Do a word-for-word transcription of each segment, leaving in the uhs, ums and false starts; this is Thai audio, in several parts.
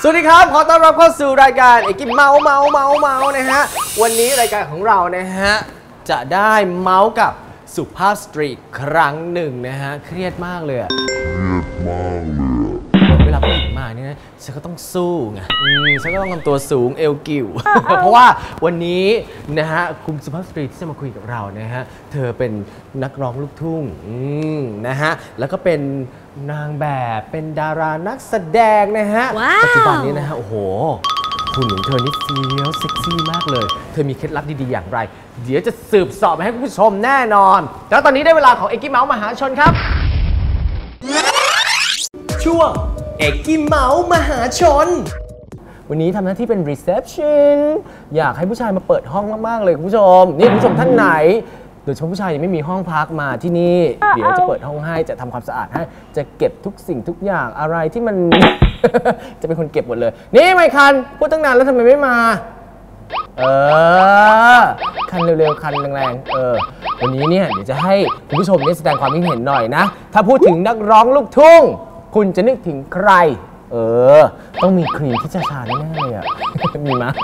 สวัสดีครับขอต้อนรับเข้าสู่รายการเอกกี้เมาเมาเมาเมานะฮะวันนี้รายการของเรานะฮะจะได้เมาส์กับสุภาพสตรีครั้งหนึ่งนะฮะเครียดมากเลยเครียดมากเลยเวลาผู้หญิงมาเนี่ยนะฉันก็ต้องสู้ไงฉันก็ต้องทำตัวสูงเอวกิ่ว เพราะว่าวันนี้นะฮะคุณสุภาพสตรีที่จะมาคุยกับเรานะฮะเธอเป็นนักร้องลูกทุ่งนะฮะแล้วก็เป็นนางแบบเป็นดารานักแสดงนะฮะปัจจุบันนี้นะฮะโอ้โหหุ่นของเธอนี่เฟี้ยวเซ็กซี่มากเลยเธอมีเคล็ดลับดีๆอย่างไรเดี๋ยวจะสืบสอบมาให้คุณผู้ชมแน่นอนแล้วตอนนี้ได้เวลาของเอกกี้เมาส์มหาชนครับช่วงเอกกี้เมาส์มหาชนวันนี้ทำหน้าที่เป็น reception อยากให้ผู้ชายมาเปิดห้องมากๆเลยคุณผู้ชมนี่คุณผู้ชมท่านไหนโดยเฉพาะผู้ชายยังไม่มีห้องพักมาที่นี่เดี๋ยวจะเปิดห้องให้จะทำความสะอาดให้จะเก็บทุกสิ่งทุกอย่างอะไรที่มัน จะเป็นคนเก็บหมดเลยนี่ไม่คันพูดตั้งนานแล้วทำไมไม่มาเออคันเร็วๆคันแรงๆเออวันนี้เนี่ยเดี๋ยวจะให้คุณผู้ชมได้แสดงความคิดเห็นหน่อยนะถ้าพูดถึงนักร้องลูกทุ่งคุณจะนึกถึงใครเออต้องมีครีมที่จะชาแน่ๆเลยอ่ะ มีมั้ย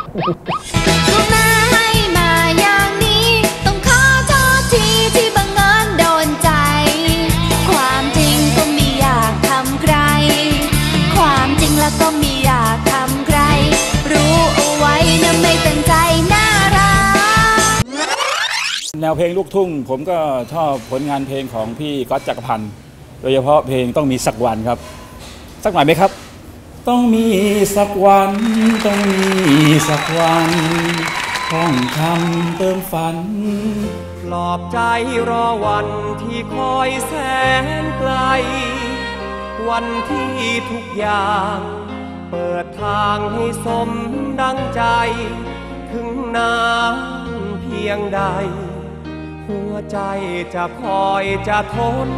ที่บังเอิญโดนใจความจริงก็ไม่อยากทำใครความจริงแล้วก็ไม่อยากทำใครรู้เอาไว้นะไม่ตั้งใจน่ารักแนวเพลงลูกทุ่งผมก็ชอบผลงานเพลงของพี่ก๊อตจักรพันธ์โดยเฉพาะเพลงต้องมีสักวันครับสักหน่อยไหมครับต้องมีสักวันต้องมีสักวันท่องคำเติมฝันปลอบใจรอวันที่คอยแสนไกลวันที่ทุกอย่างเปิดทางให้สมดังใจถึงนานเพียงใดหัวใจจะคอยจะทน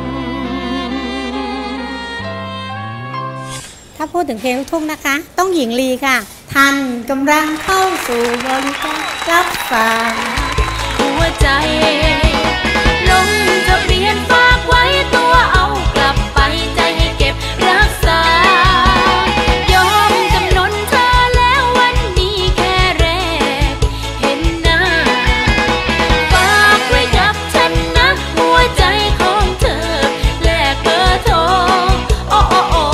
ถ้าพูดถึงเพลงลูกทุ่งนะคะต้องหญิงลีค่ะท่านกำลังเข้าสู่บริการรับฟังหัวใจลงทะเบียนฝากไว้ตัวเอากลับไปใจให้เก็บรักษายอมจำนนเธอแล้ววันนี้แค่แรกเห็นหน้าฝากไว้กับฉันนะหัวใจของเธอแลกเบอร์โทรโอ้โอ้โอ้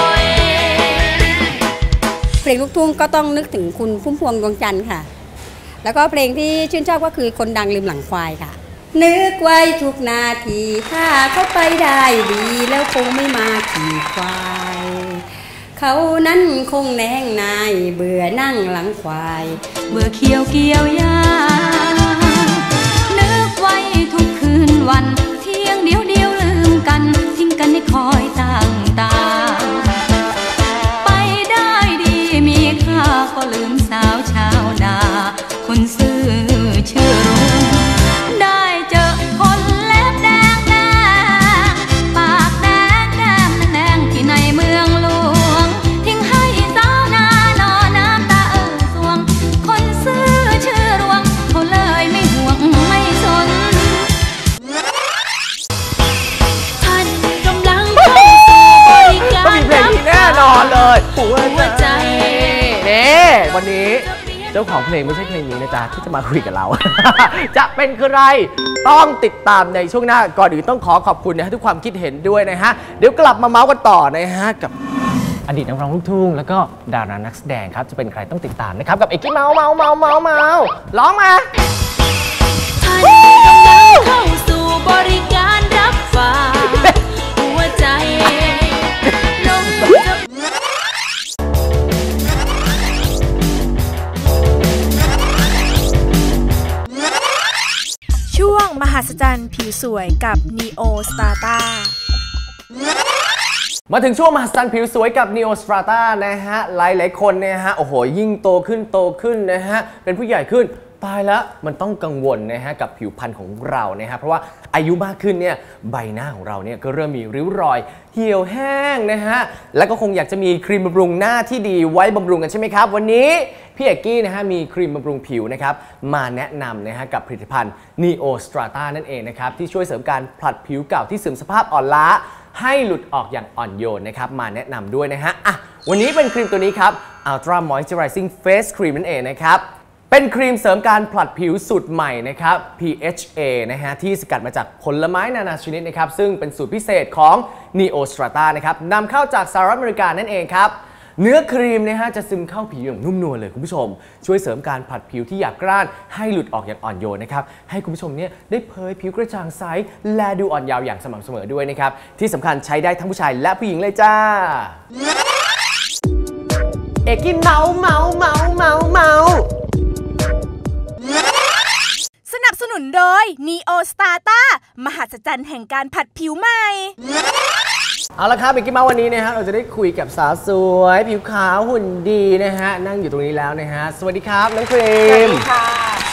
เพลงลูกทุ่งก็ต้องนึกถึงคุณพุ่มพวงดวงจันทร์ค่ะแล้วก็เพลงที่ชื่นชอบก็คือคนดังลืมหลังควายค่ะนึกไว้ทุกนาทีถ้าเขาไปได้ดีแล้วคงไม่มาขี่ควายเขานั้นคงแนงนายเบื่อนั่งหลังควายเบื่อเคี้ยวเกี่ยวหญ้านึกไว้ทุกคืนวันเที่ยงเดียวเดียวลืมกันทิ้งกันให้คอยตั้งตาไปได้ดีมีค่าก็ลืมสาวชาวนาคนซื่อชื่อรุ่งได้เจอคนเล็บแดงแดงปากแดงแก้มแดงที่ในเมืองหลวงทิ้งให้สาวนานอน้ำตาเอ่อสวงคนซื่อชื่อรวงเขาเลยไม่ห่วงไม่สนท่านกำลังเข้าสู่บริการรับแน่นอนเลยหัวใจเน่วันนี้เจ้าของเพลงไม่ใช่เพลงนี้นะจ๊ะที่จะมาคุยกับเรา จะเป็นใครต้องติดตามในช่วงหน้าก่อนอื่นต้องขอขอบคุณนะฮะทุกความคิดเห็นด้วยนะฮะเดี๋ยวกลับมาเมาส์กันต่อนะฮะกับอดีตนักร้องลูกทุ่งแล้วก็ดารานักแสดงครับจะเป็นใครต้องติดตามนะครับกับเอกกี้เมาส์เมาส์เมาส์เมาส์เมาส์ร้องมาท่านกำลังเข้าสู่บริการรับฝากหัวใจลงจะช่วงมหัศจรรย์ผิวสวยกับ Neo Strata มาถึงช่วงมหัศจรรย์ผิวสวยกับ Neo Strata นะฮะหลายๆคนเนี่ยฮะโอ้โหยิ่งโตขึ้นโตขึ้นนะฮะเป็นผู้ใหญ่ขึ้นตายแล้วมันต้องกังวลนะฮะกับผิวพรรณของเรานะฮะเพราะว่าอายุมากขึ้นเนี่ยใบหน้าของเราเนี่ยก็เริ่มมีริ้วรอยเหี่ยวแห้งนะฮะแล้วก็คงอยากจะมีครีมบำรุงหน้าที่ดีไว้บำรุงกันใช่ไหมครับวันนี้พี่เอกกี้นะฮะมีครีมบำรุงผิวนะครับมาแนะนำนะฮะกับผลิตภัณฑ์ Neo Strata นั่นเองนะครับที่ช่วยเสริมการผลัดผิวเก่าที่เสื่อมสภาพอ่อนล้า ให้หลุดออกอย่างอ่อนโยนนะครับมาแนะนำด้วยนะฮะอ่ะวันนี้เป็นครีมตัวนี้ครับ Ultra Moisturizing Face Cream นั่นเองนะครับเป็นครีมเสริมการผลัดผิวสูตรใหม่นะครับ พี เอช เอ นะฮะที่สกัดมาจากผลไม้นานาชนิดนะครับซึ่งเป็นสูตรพิเศษของ Neostrata นะครับนำเข้าจากสหรัฐอเมริกานั่นเองครับเนื้อครีมนะฮะจะซึมเข้าผิวอย่างนุ่มนวลเลยคุณผู้ชมช่วยเสริมการผลัดผิวที่หยาบกร้านให้หลุดออกอย่างอ่อนโยนนะครับให้คุณผู้ชมเนี่ยได้เผยผิวกระจ่างใสและดูอ่อนเยาว์อย่างสม่ำเสมอด้วยนะครับที่สำคัญใช้ได้ทั้งผู้ชายและผู้หญิงเลยจ้าเอกกี้เมาเมาเมาเมาเมาสนับสนุนโดย Neostrata มหัศจรรย์แห่งการผัดผิวใหม่เอาละครับเอกกี้เมาวันนี้นะฮะเราจะได้คุยกับสาวสวยผิวขาวหุ่นดีนะฮะนั่งอยู่ตรงนี้แล้วนะฮะสวัสดีครับน้องครีมสวัสดีค่ะ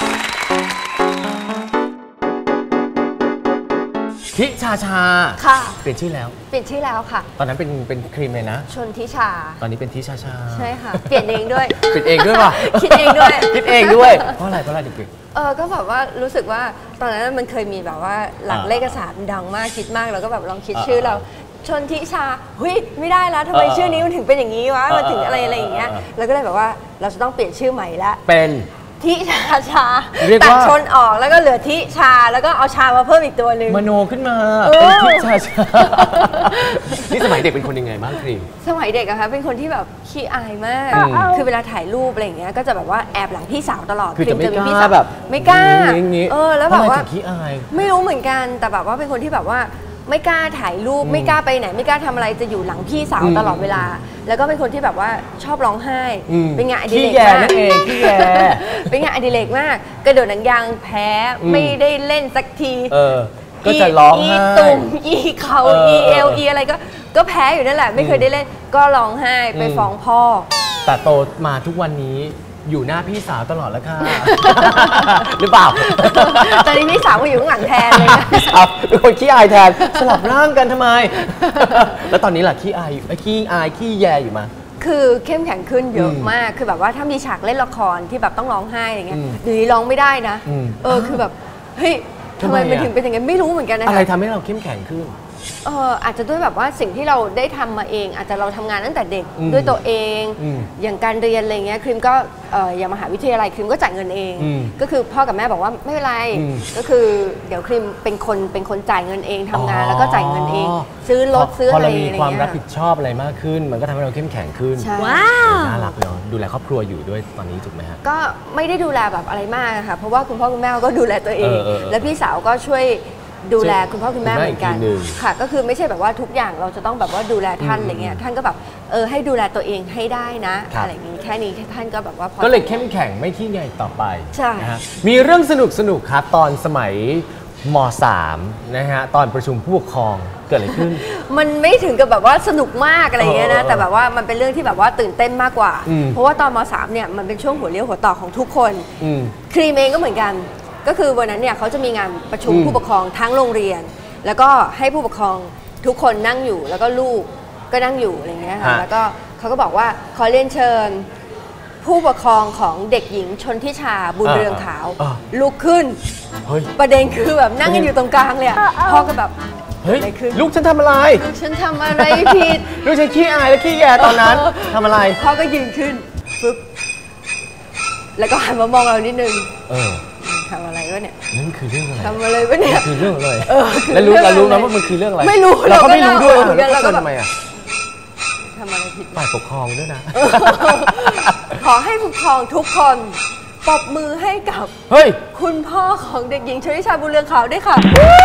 ทิชาชาค่ะเปลี่ยนชื่อแล้วเปลี่ยนชื่อแล้วค่ะตอนนั้นเป็นเป็นครีมเลยนะชนทิชาตอนนี้เป็นทิชาชาใช่ค่ะเปลี่ยนเองด้วยเปลี่ยนเองด้วยป่ะคิดเองด้วยคิดเองด้วยเพราะอะไรเพราะอะไรเด็กๆเออก็แบบว่ารู้สึกว่าตอนนั้นมันเคยมีแบบว่าหลักเลขศาสตร์ดังมากคิดมากแล้วก็แบบลองคิดชื่อเราชนทิชาเฮ้ยไม่ได้แล้วทำไมชื่อนี้มันถึงเป็นอย่างนี้วะมันถึงอะไรอะไรอย่างเงี้ยแล้วก็เลยแบบว่าเราจะต้องเปลี่ยนชื่อใหม่ละเป็นทิชาชาตัดชนออกแล้วก็เหลือทิชาแล้วก็เอาชามาเพิ่มอีกตัวหนึ่งมโนขึ้นมาเป็นทิชาชานี่สมัยเด็กเป็นคนยังไงบ้างครีมสมัยเด็กอะคะเป็นคนที่แบบขี้อายมากคือเวลาถ่ายรูปอะไรอย่างเงี้ยก็จะแบบว่าแอบหลังพี่สาวตลอดคือจะไม่กล้าแบบไม่กล้าเออแล้วแบบว่าขี้อายไม่รู้เหมือนกันแต่แบบว่าเป็นคนที่แบบว่าไม่กล้าถ่ายรูปไม่กล้าไปไหนไม่กล้าทำอะไรจะอยู่หลังพี่สาวตลอดเวลาแล้วก็เป็นคนที่แบบว่าชอบร้องไห้เป็นงานอดิเรกมากนั่นเองขี้แย่เป็นงานอดิเรกมากกระโดดหนังยางแพ้ไม่ได้เล่นสักทีก็จะร้องไห้อีตุ่มอีเข่าอีเอลอีอะไรก็ก็แพ้อยู่นั่นแหละไม่เคยได้เล่นก็ร้องไห้ไปฟ้องพ่อแต่โตมาทุกวันนี้อยู่หน้าพี่สาวตลอดแล้วค่ะหรือเปล่าตอนนี้พี่สาวก็อยู่ข้างหลังแทนเลยพี่สาวเป็นคนขี้อายแทนสลับร่างกันทำไมแล้วตอนนี้ล่ะขี้อายไอ้ขี้อายขี้แยอยู่มาคือเข้มแข็งขึ้นเยอะมากคือแบบว่าถ้ามีฉากเล่นละครที่แบบต้องร้องไห้อะไรเงี้ยหรือร้องไม่ได้นะเออคือแบบเฮ้ยทำไมมันถึงเป็นอย่างนั้นไม่รู้เหมือนกันนะอะไรทำให้เราเข้มแข็งขึ้นเอออาจจะด้วยแบบว่าสิ่งที่เราได้ทำมาเองอาจจะเราทำงานตั้งแต่เด็กด้วยตัวเองอย่างการเรียนอะไรเงี้ยครีมก็อย่างมหาวิทยาลัยครีมก็จ่ายเงินเองก็คือพ่อกับแม่บอกว่าไม่เป็นไรก็คือเดี๋ยวครีมเป็นคนเป็นคนจ่ายเงินเองทำงานแล้วก็จ่ายเงินเองซื้อรถซื้ออะไรอย่างเงี้ยพอเรามีความรับผิดชอบอะไรมากขึ้นมันก็ทำให้เราเข้มแข็งขึ้นว้าวน่ารักเนาะดูแลครอบครัวอยู่ด้วยตอนนี้ถูกไหมฮะก็ไม่ได้ดูแลแบบอะไรมากค่ะเพราะว่าคุณพ่อคุณแม่ก็ดูแลตัวเองและพี่สาวก็ช่วยดูแลคุณพ่อคุณแม่เหมือนกันค่ะก็คือไม่ใช่แบบว่าทุกอย่างเราจะต้องแบบว่าดูแลท่านอะไรเงี้ยท่านก็แบบเออให้ดูแลตัวเองให้ได้นะอะไรอย่างนี้แค่นี้ท่านก็แบบว่าก็เลยเข้มแข็งไม่ขี้ใหญ่ต่อไปใช่นะฮะมีเรื่องสนุกสนุกครับตอนสมัยม.สาม นะฮะตอนประชุมผู้ปกครองเกิดอะไรขึ้นมันไม่ถึงกับแบบว่าสนุกมากอะไรเงี้ยนะแต่แบบว่ามันเป็นเรื่องที่แบบว่าตื่นเต้นมากกว่าเพราะว่าตอนม.สาม เนี่ยมันเป็นช่วงหัวเลี้ยวหัวต่อของทุกคนครีมเองก็เหมือนกันก็คือวันนั้นเนี่ยเขาจะมีงานประชุมผู้ปกครองทั้งโรงเรียนแล้วก็ให้ผู้ปกครองทุกคนนั่งอยู่แล้วก็ลูกก็นั่งอยู่อะไรเงี้ยค่ะแล้วก็เขาก็บอกว่าขอเรียนเชิญผู้ปกครองของเด็กหญิงชนทิชาบุญเรืองขาวลุกขึ้นประเด็นคือแบบนั่งกันอยู่ตรงกลางเลยพ่อก็แบบเฮ้ยลูกฉันทำอะไรลูกฉันทำอะไรผิดลูกฉันขี้อายและขี้แย่ตอนนั้นทำอะไรพ่อก็ยืนขึ้นปึ๊บแล้วก็หันมามองเรานิดนึงทำอะไรวะเนี่ยนั่นคือเรื่องอะไรทำอะไรวะเนี่ยคือเรื่องอะไรแล้วรู้เรารู้ไหมว่ามันคือเรื่องอะไรไม่รู้เราก็ไม่รู้ด้วยแล้วก็ทำไมอ่ะทำอะไรผิดฝ่ายปกครองด้วยนะขอให้ผู้ปกครองทุกคนปรบมือให้กับเฮ้ยคุณพ่อของเด็กหญิงชลิชาบุญเรืองขาวด้วยค่ะ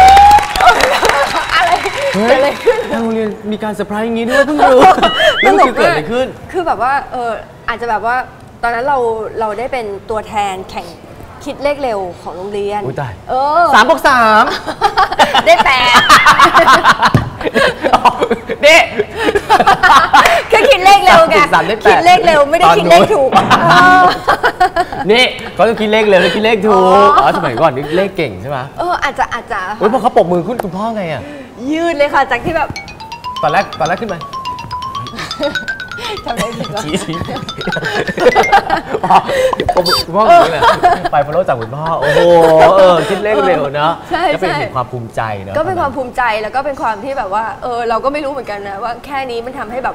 อะไรเกิดอะไรขึ้นทางโรงเรียนมีการเซอร์ไพรส์อย่างนี้ด้วยเพิ่งรู้แล้วคือเกิดอะไรขึ้นคือแบบว่าเอออาจจะแบบว่าตอนนั้นเราเราได้เป็นตัวแทนแข่งคิดเลขเร็วของโรงเรียนอุ้ยตายเออสามบวกสามได้แปดเด็แค่คิดเลขเร็วไงคิดเลขเร็วไม่ได้คิดเลขถูกนี่เขาต้องคิดเลขเร็วแล้วคิดเลขถูกอ๋อสมัยก่อนนี่เลขเก่งใช่ไหมเอออาจจะอาจจะโอ้ยพอเขาปรบมือขึ้นคุณพ่อไงอ่ะยืดเลยค่ะจากที่แบบตอนแรกตอนแรกขึ้นมาทำได้ไหมชี้ชี้คุณพ่ออย่างนี้เลยไปฟอลโล่จากคุณพ่อโอ้โหเออคิดเลขเร็วเนาะก็เป็นความภูมิใจเนาะก็เป็นความภูมิใจแล้วก็เป็นความที่แบบว่าเออเราก็ไม่รู้เหมือนกันนะว่าแค่นี้มันทำให้แบบว่า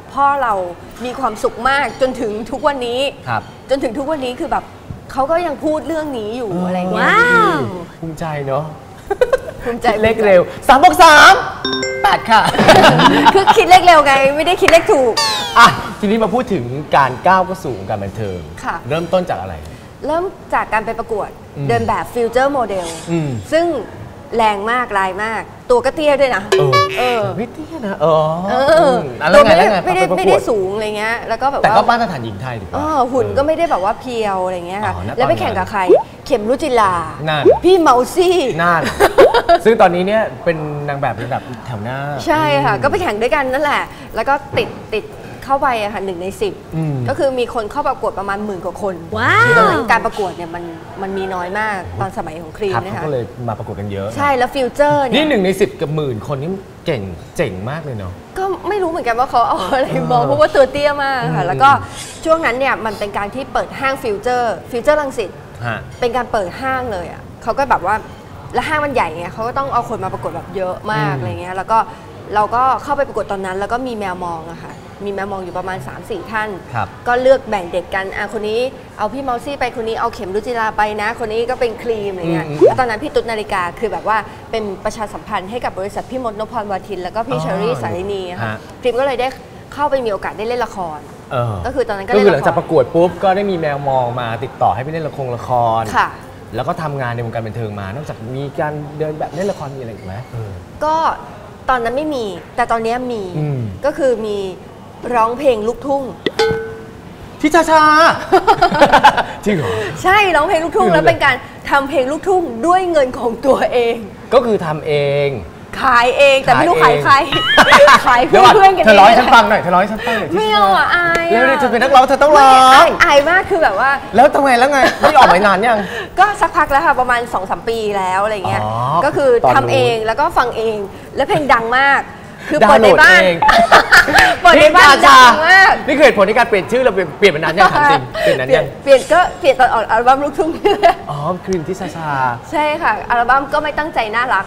พ่อเรามีความสุขมากจนถึงทุกวันนี้จนถึงทุกวันนี้คือแบบเขาก็ยังพูดเรื่องนี้อยู่อะไรเงี้ยภูมิใจเนาะภูมิใจเลขเร็วสามบวกสามแปดค่ะคือคิดเลขเร็วไงไม่ได้คิดเลขถูกอ่ะทีนี้มาพูดถึงการก้าวเข้าสู่วงการบันเทิงเริ่มต้นจากอะไรเริ่มจากการไปประกวดเดินแบบฟิวเจอร์โมเดลซึ่งแรงมากลายมากตัวก็เตี้ยด้วยนะเออไม่เตี้ยนะเออตัวไม่ได้ไม่ได้ไม่ได้สูงอะไรเงี้ยแล้วก็แบบว่าแต่ก็มาตรฐานหญิงไทยถูกป่ะหุ่นก็ไม่ได้แบบว่าเพียวอะไรเงี้ยค่ะแล้วไปแข่งกับใครเข็มรุจิลาพี่เมาซี่น่านซึ่งตอนนี้เนี่ยเป็นนางแบบระดับแถวหน้าใช่ค่ะก็ไปแข่งด้วยกันนั่นแหละแล้วก็ติดติดเข้าไปอะค่ะหนึ่งในสิบก็คือมีคนเข้าประกวดประมาณหมื่นกว่าคนว้าวการประกวดเนี่ยมันมันมีน้อยมากตอนสมัยของครีมนะคะก็เลยมาประกวดกันเยอะใช่แล้วฟิวเจอร์เนี่ยนี่หนึ่งในสิบกับหมื่นคนนี่เก่งเจ๋งมากเลยเนาะก็ไม่รู้เหมือนกันว่าเขาเอาอะไรมองเพราะว่าตัวเตี้ยมากค่ะแล้วก็ช่วงนั้นเนี่ยมันเป็นการที่เปิดห้างฟิวเจอร์ฟิวเจอร์รังสิตเป็นการเปิดห้างเลยอะเขาก็แบบว่าแล้วห้างมันใหญ่ไงเขาก็ต้องเอาคนมาประกวดแบบเยอะมากอะไรเงี้ยแล้วก็เราก็เข้าไปประกวดตอนนั้นแล้วก็มีแมวมองอะค่ะมีแมวมองอยู่ประมาณ สามสี่ ท่านก็เลือกแบ่งเด็กกันอ่ะคนนี้เอาพี่เมาซี่ไปคนนี้เอาเข็มรุจิราไปนะคนนี้ก็เป็นครีมอะไรเงี้ยแล้วตอนนั้นพี่ตุ๊ดนาฬิกาคือแบบว่าเป็นประชาสัมพันธ์ให้กับบริษัทพี่มดนพพรวาทินแล้วก็พี่เชอรี่สารินีค่ะครีมก็เลยได้เข้าไปมีโอกาสได้เล่นละครก็คือตอนนั้นก็คือหลังจากประกวดปุ๊บก็ได้มีแมวมองมาติดต่อให้ไปเล่นละครละครค่ะแล้วก็ทำงานในวงการบันเทิงมานอกจากมีการเดินแบบเล่นละครมีอะไรอีกไหมก็ตอนนั้นไม่มีแต่ตอนนี้มีก็คือมีร้องเพลงลูกทุ่งพี่ชาชาจริงเหรอใช่ร้องเพลงลูกทุ่งแล้วเป็นการทำเพลงลูกทุ่งด้วยเงินของตัวเองก็คือทำเองขายเองแต่ไม่รู้ขายใครขายเพื่อนเพื่อนกันเองเธอร้อยฉันฟังหน่อยเธอร้อยฉันฟังหน่อยไม่เอาอ่ะอายแล้วจะเป็นนักร้องเธอต้องร้องอายมากคือแบบว่าแล้วทำไงแล้วไงไม่ออกมานานยังก็สักพักแล้วค่ะประมาณ สองสาม ปีแล้วอะไรเงี้ยก็คือทำเองแล้วก็ฟังเองแล้วเพลงดังมากคือเปิดในบ้านเปิดในบ้านดังมากนี่คือเหตุผลในการเปลี่ยนชื่อเราเปลี่ยนเป็นนานยังจริงเปลี่ยนนานยังเปลี่ยนก็เปลี่ยนตอนออกอัลบั้มลูกทุ่งอ๋อคืนที่ชาชาใช่ค่ะอัลบั้มก็ไม่ตั้งใจน่ารัก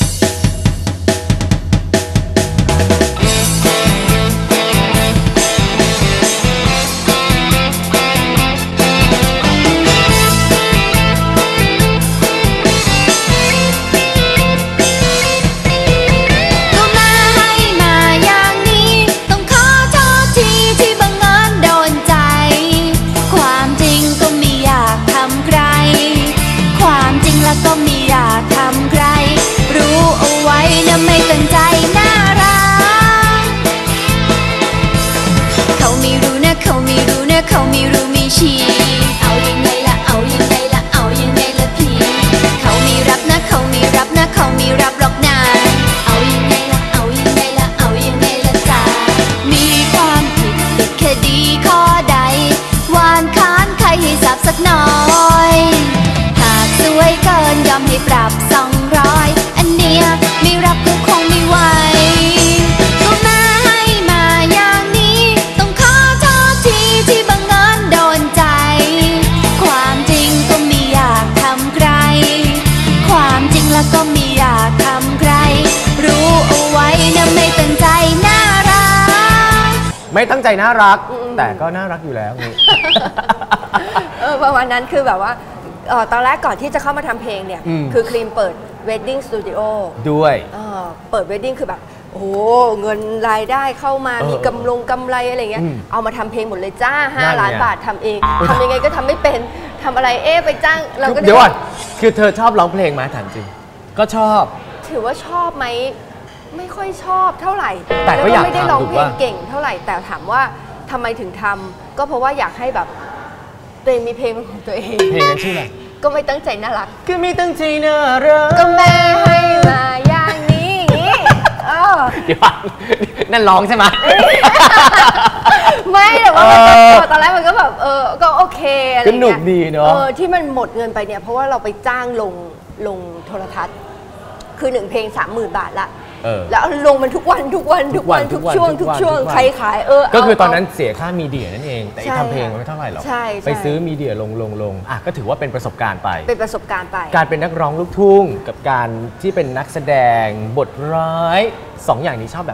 ก็ไม่อยากทำใครรู้เอาไว้นะไม่ตั้งใจน่ารักเขาไม่รู้นะเขาไม่รู้นะเขาไม่รู้ไม่ชี้เอายังไงล่ะเอายังไงล่ะเอายังไงล่ะพี่เขาไม่รับนะเขาไม่รับนะเขาไม่รับหรอกนะเอายังไงล่ะเอายังไงล่ะเอายังไงล่ะจ้ามีความผิดติดคดีข้อใดวานค้านใครให้ทราบสักหน่อยสวยเกินยอมให้ปรับสองร้อยอันเนี้ยไม่รับก็คงไม่ไหวก็มาให้มาอย่างนี้ต้องขอโทษทีที่บังเอิญโดนใจความจริงก็ไม่อยากทำใครความจริงแล้วก็ไม่อยากทำใครรู้เอาไว้นะไม่ตั้งใจน่ารักไม่ตั้งใจน่ารักแต่ก็น่ารักอยู่แล้วเออประมาณนั้นคือแบบว่าตอนแรกก่อนที่จะเข้ามาทำเพลงเนี่ยคือครีมเปิด Wedding Studio ด้วยเปิด Wedding คือแบบโอ้โหเงินรายได้เข้ามามีกำลงกำไรอะไรเงี้ยเอามาทำเพลงหมดเลยจ้าห้าล้านบาททำเองทำยังไงก็ทำไม่เป็นทำอะไรเอ๊ไปจ้างเราก็เดี๋ยวก่อนคือเธอชอบร้องเพลงไหมถามจริงก็ชอบถือว่าชอบไหมไม่ค่อยชอบเท่าไหร่แต่ก็ไม่ได้ร้องเพลงเก่งเท่าไหร่แต่ถามว่าทำไมถึงทำก็เพราะว่าอยากให้แบบตัวเองมีเพลงของตัวเองเพลงนั้นชื่ออะไรก็ไม่ตั้งใจน่ารักก็ไม่ตั้งใจน่ารักก็แม่ให้มาอย่างนี้เดี๋ยวนั่นร้องใช่ไหมไม่แต่ว่าตอนแรกมันก็แบบเออก็โอเคอะไรเงี้ยก็หนุกดีเนาะที่มันหมดเงินไปเนี่ยเพราะว่าเราไปจ้างลงลงโทรทัศน์คือหนึ่งเพลงสามหมื่นบาทละแล้วลงมันทุกวันทุกวันทุกวันทุกช่วงทุกช่วงใครขายเออก็คือตอนนั้นเสียค่ามีเดียนั่นเองแต่ทำเพลงมันไม่เท่าไหร่หรอกไปซื้อมีเดียลงลงลงอ่ะก็ถือว่าเป็นประสบการณ์ไปเป็นประสบการณ์ไปการเป็นนักร้องลูกทุ่งกับการที่เป็นนักแสดงบทร้ายสองอย่างนี้ชอบแบบไหน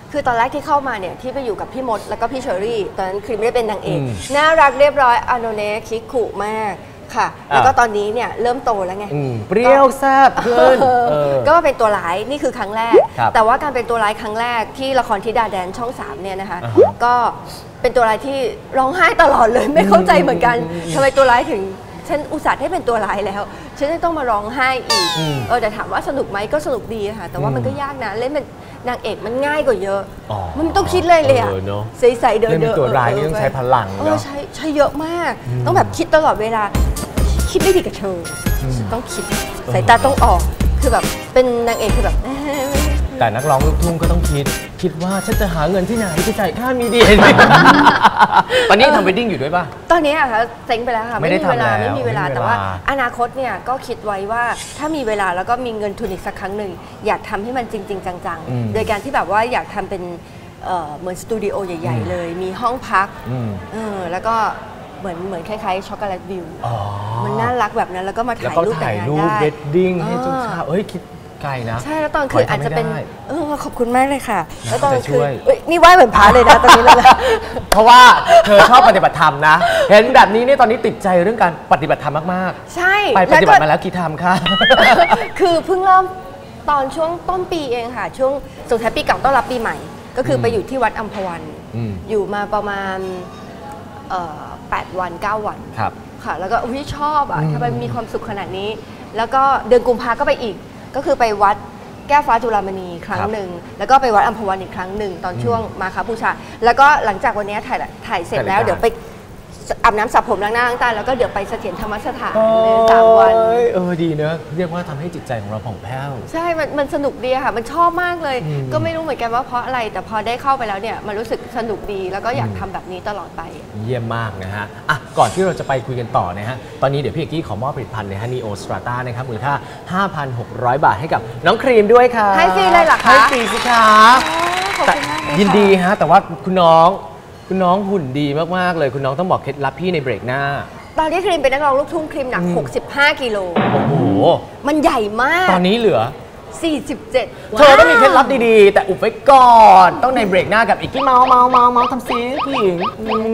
คือตอนแรกที่เข้ามาเนี่ยที่ไปอยู่กับพี่มดแล้วก็พี่เชอรี่ตอนนั้นครีมไม่ได้เป็นนางเอกน่ารักเรียบร้อยอโนเนะคิคุมากค่ะแล้วก็ตอนนี้เนี่ยเริ่มโตแล้วไงเปรี้ยวแซ่บขึ้นก็เป็นตัวร้ายนี่คือครั้งแรกแต่ว่าการเป็นตัวร้ายครั้งแรกที่ละครธิดาแดนช่องสามเนี่ยนะคะก็เป็นตัวร้ายที่ร้องไห้ตลอดเลยไม่เข้าใจเหมือนกันทำไมตัวร้ายถึงฉันอุตส่าห์ได้เป็นตัวร้ายแล้วฉันต้องมาร้องไห้อีกเออแต่ถามว่าสนุกไหมก็สนุกดีค่ะแต่ว่ามันก็ยากนะเล่นเป็นนางเอกมันง่ายกว่าเยอะมันต้องคิดเลยเลยอะใส่ๆเดินๆเล่นตัวร้ายนี่ต้องใช้พลังเนาะใช้ใช้เยอะมากต้องแบบคิดตลอดเวลาคิดไม่ดีกับเธอต้องคิดสายตาต้องออกคือแบบเป็นนางเอกคือแบบแต่นักร้องลูกทุ่งก็ต้องคิดคิดว่าฉันจะหาเงินที่ไหนไปจ่ายค่ามีเดียตอนนี้ทำเวดดิ้งอยู่ด้วยป่ะตอนนี้อะคะเซ็งไปแล้วค่ะไม่มีเวลาไม่มีเวลาแต่ว่าอนาคตเนี่ยก็คิดไว้ว่าถ้ามีเวลาแล้วก็มีเงินทุนอีกสักครั้งหนึ่งอยากทำให้มันจริงๆจังๆโดยการที่แบบว่าอยากทำเป็นเหมือนสตูดิโอใหญ่ๆเลยมีห้องพักแล้วก็เหมือนเหมือนคล้ายๆช็อกโกแลตวิวมันน่ารักแบบนั้นแล้วก็มาถ่ายรูปแต่งงานได้เวดดิ้งให้เจ้าสาวเอ้ยคิดไกลนะใช่แล้วตอนคืนอาจจะเป็นเออขอบคุณมากเลยค่ะแล้วตอนคืนนี่ไหว้เหมือนพระเลยนะตอนนี้เลยเพราะว่าเธอชอบปฏิบัติธรรมนะเห็นแบบนี้เนี่ยตอนนี้ติดใจเรื่องการปฏิบัติธรรมมากๆใช่ไปปฏิบัติมาแล้วกี่ธรรมค่ะคือเพิ่งเริ่มตอนช่วงต้นปีเองค่ะช่วงส่งท้ายปีเก่าต้อนรับปีใหม่ก็คือไปอยู่ที่วัดอัมพวันอยู่มาประมาณแปดวันเก้าวันค่ะแล้วก็อุ้ยชอบอ่ะทำไมมีความสุขขนาดนี้แล้วก็เดือนกุมภาก็ไปอีกก็คือไปวัดแก้วฟ้าจุฬามณีครั้งหนึ่งแล้วก็ไปวัดอัมพวันอีกครั้งหนึ่งตอนช่วงมาฆบูชาแล้วก็หลังจากวันนี้ถ่ายถ่ายเสร็จแล้วเดี๋ยวไปอาบน้ำสระผมล้างหน้าล้างตาแล้วก็เดี๋ยวไปเสถียรธรรมสถานเลยสามวันเออดีเนอะเรียกว่าทำให้จิตใจของเราผ่องแผ้วใช่มันมันสนุกดีค่ะมันชอบมากเลยก็ไม่รู้เหมือนกันว่าเพราะอะไรแต่พอได้เข้าไปแล้วเนี่ยมันรู้สึกสนุกดีแล้วก็อยากทำแบบนี้ตลอดไปเยี่ยมมากนะฮะอ่ะก่อนที่เราจะไปคุยกันต่อนะฮะตอนนี้เดี๋ยวพี่เอกกี้ขอมอบผลิตภัณฑ์นะฮะ Neo Strata นะครับมูลค่า ห้าพันหกร้อย บาทให้กับน้องครีมด้วยค่ะให้ฟรีเลยเหรอคะให้ฟรีสิคะขอบคุณมากยินดีฮะแต่ว่าคุณน้องคุณน้องหุ่นดีมากๆเลยคุณน้องต้องบอกเคล็ดลับพี่ในเบรกหน้าตอนที่ครีมเป็นนักร้องลูกทุ่งครีมหนักหกสิบห้ากิโลโอ้โหมันใหญ่มากตอนนี้เหลือสี่สิบเจ็ดเธอต้องมีเคล็ดลับดีๆแต่อุบไว้ก่อนต้องในเบรกหน้ากับอีกกี้เมาเมาเมาเมาทำซีผู้หญิง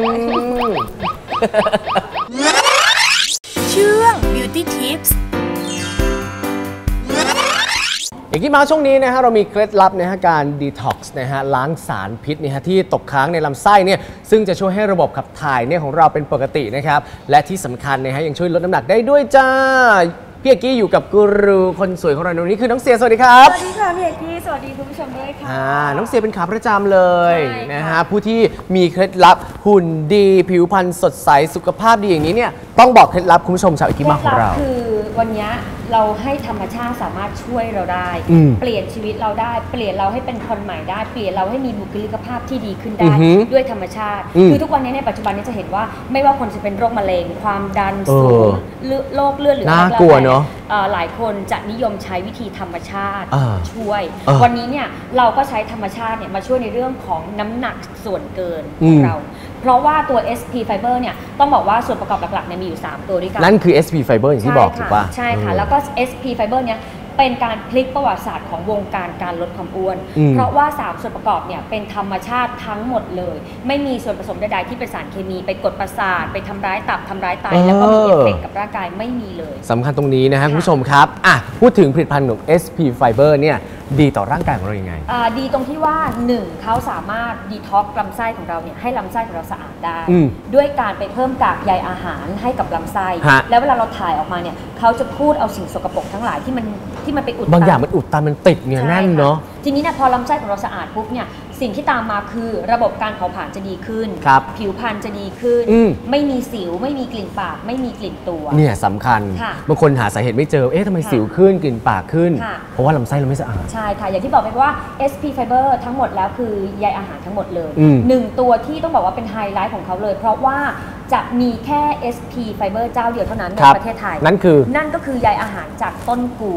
ช่วง Beauty Tips อีกที่มาช่วงนี้นะฮะเรามีเคล็ดลับนะฮะการดีท็อกซ์นะฮะล้างสารพิษนะฮะที่ตกค้างในลำไส้เนี่ยซึ่งจะช่วยให้ระบบขับถ่ายเนี่ยของเราเป็นปกตินะครับและที่สำคัญนะฮะยังช่วยลดน้ำหนักได้ด้วยจ้าพี่เอกกี้อยู่กับกูรูคนสวยของเราในวันนี้คือน้องเสียสวัสดีครับสวัสดีค่ะพี่เอกกี้สวัสดีคุณผู้ชมด้วยค่ะอ่าน้องเสียเป็นขาประจำเลยนะฮะผู้ที่มีเคล็ดลับหุ่นดีผิวพรรณสดใสสุขภาพดีอย่างนี้เนี่ยต้องบอกเคล็ดลับคุณผู้ชมชาวอีกกี้มาของเราคือวันนี้เราให้ธรรมชาติสามารถช่วยเราได้เปลี่ยนชีวิตเราได้เปลี่ยนเราให้เป็นคนใหม่ได้เปลี่ยนเราให้มีบุคลิกภาพที่ดีขึ้นได้ด้วยธรรมชาติคือทุกวันนี้ในปัจจุบันนี้จะเห็นว่าไม่ว่าคนจะเป็นโรคมะเร็งความดันสูงโรคเลือดหรือน่ากลัวเนาะหลายคนจะนิยมใช้วิธีธรรมชาติช่วยวันนี้เนี่ยเราก็ใช้ธรรมชาติเนี่ยมาช่วยในเรื่องของน้ำหนักส่วนเกินของเราเพราะว่าตัว เอส พี Fiber เนี่ยต้องบอกว่าส่วนประกอบหลักๆเนี่ยมีอยู่สามตัวด้วยกันนั่นคือ เอส พี Fiber อย่างที่บอกถูกป่ะใช่ค่ะแล้วก็ เอส พี Fiber เนี่ยเป็นการพลิกประวัติศาสตร์ของวงการการลดความอ้วนเพราะว่าสามส่วนประกอบเนี่ยเป็นธรรมชาติทั้งหมดเลยไม่มีส่วนผสมใดๆที่เป็นสารเคมีไปกดประสาทไปทำร้ายตับทำร้ายไตแล้วก็มีเอฟเฟกต์กับร่างกายไม่มีเลยสำคัญตรงนี้นะฮะคุณผู้ชมครับอ่ะพูดถึงผลิตภัณฑ์ของ เอส พี Fiber เนี่ยดีต่อร่างกายของเรายังไงดีตรงที่ว่าหนึ่งเขาสามารถดีท็อกซ์ลำไส้ของเราเนี่ยให้ลำไส้ของเราสะอาดได้ด้วยการไปเพิ่มกากใยอาหารให้กับลำไส้แล้วเวลาเราถ่ายออกมาเนี่ยเขาจะพูดเอาสิ่งสกปรกทั้งหลายที่มันที่มันไปอุดตันบางอย่างมันอุดตันมันติดเนี่ยแน่นเนาะทีนี้เนี่ยพอลำไส้ของเราสะอาดปุ๊บเนี่ยสิ่งที่ตามมาคือระบบการเผาผลาญจะดีขึ้นผิวพรรณจะดีขึ้นไม่มีสิวไม่มีกลิ่นปากไม่มีกลิ่นตัวเนี่ยสำคัญบางคนหาสาเหตุไม่เจอเอ๊ะทำไมสิวขึ้นกลิ่นปากขึ้นเพราะว่าลำไส้เราไม่สะอาดใช่ค่ะอย่างที่บอกไปว่า เอส พี Fiber ทั้งหมดแล้วคือใยอาหารทั้งหมดเลยหนึ่งตัวที่ต้องบอกว่าเป็นไฮไลท์ของเขาเลยเพราะว่าจะมีแค่ เอส พี Fiber เจ้าเดียวเท่านั้นในประเทศไทยนั่นคือนั่นก็คือใยอาหารจากต้นกัว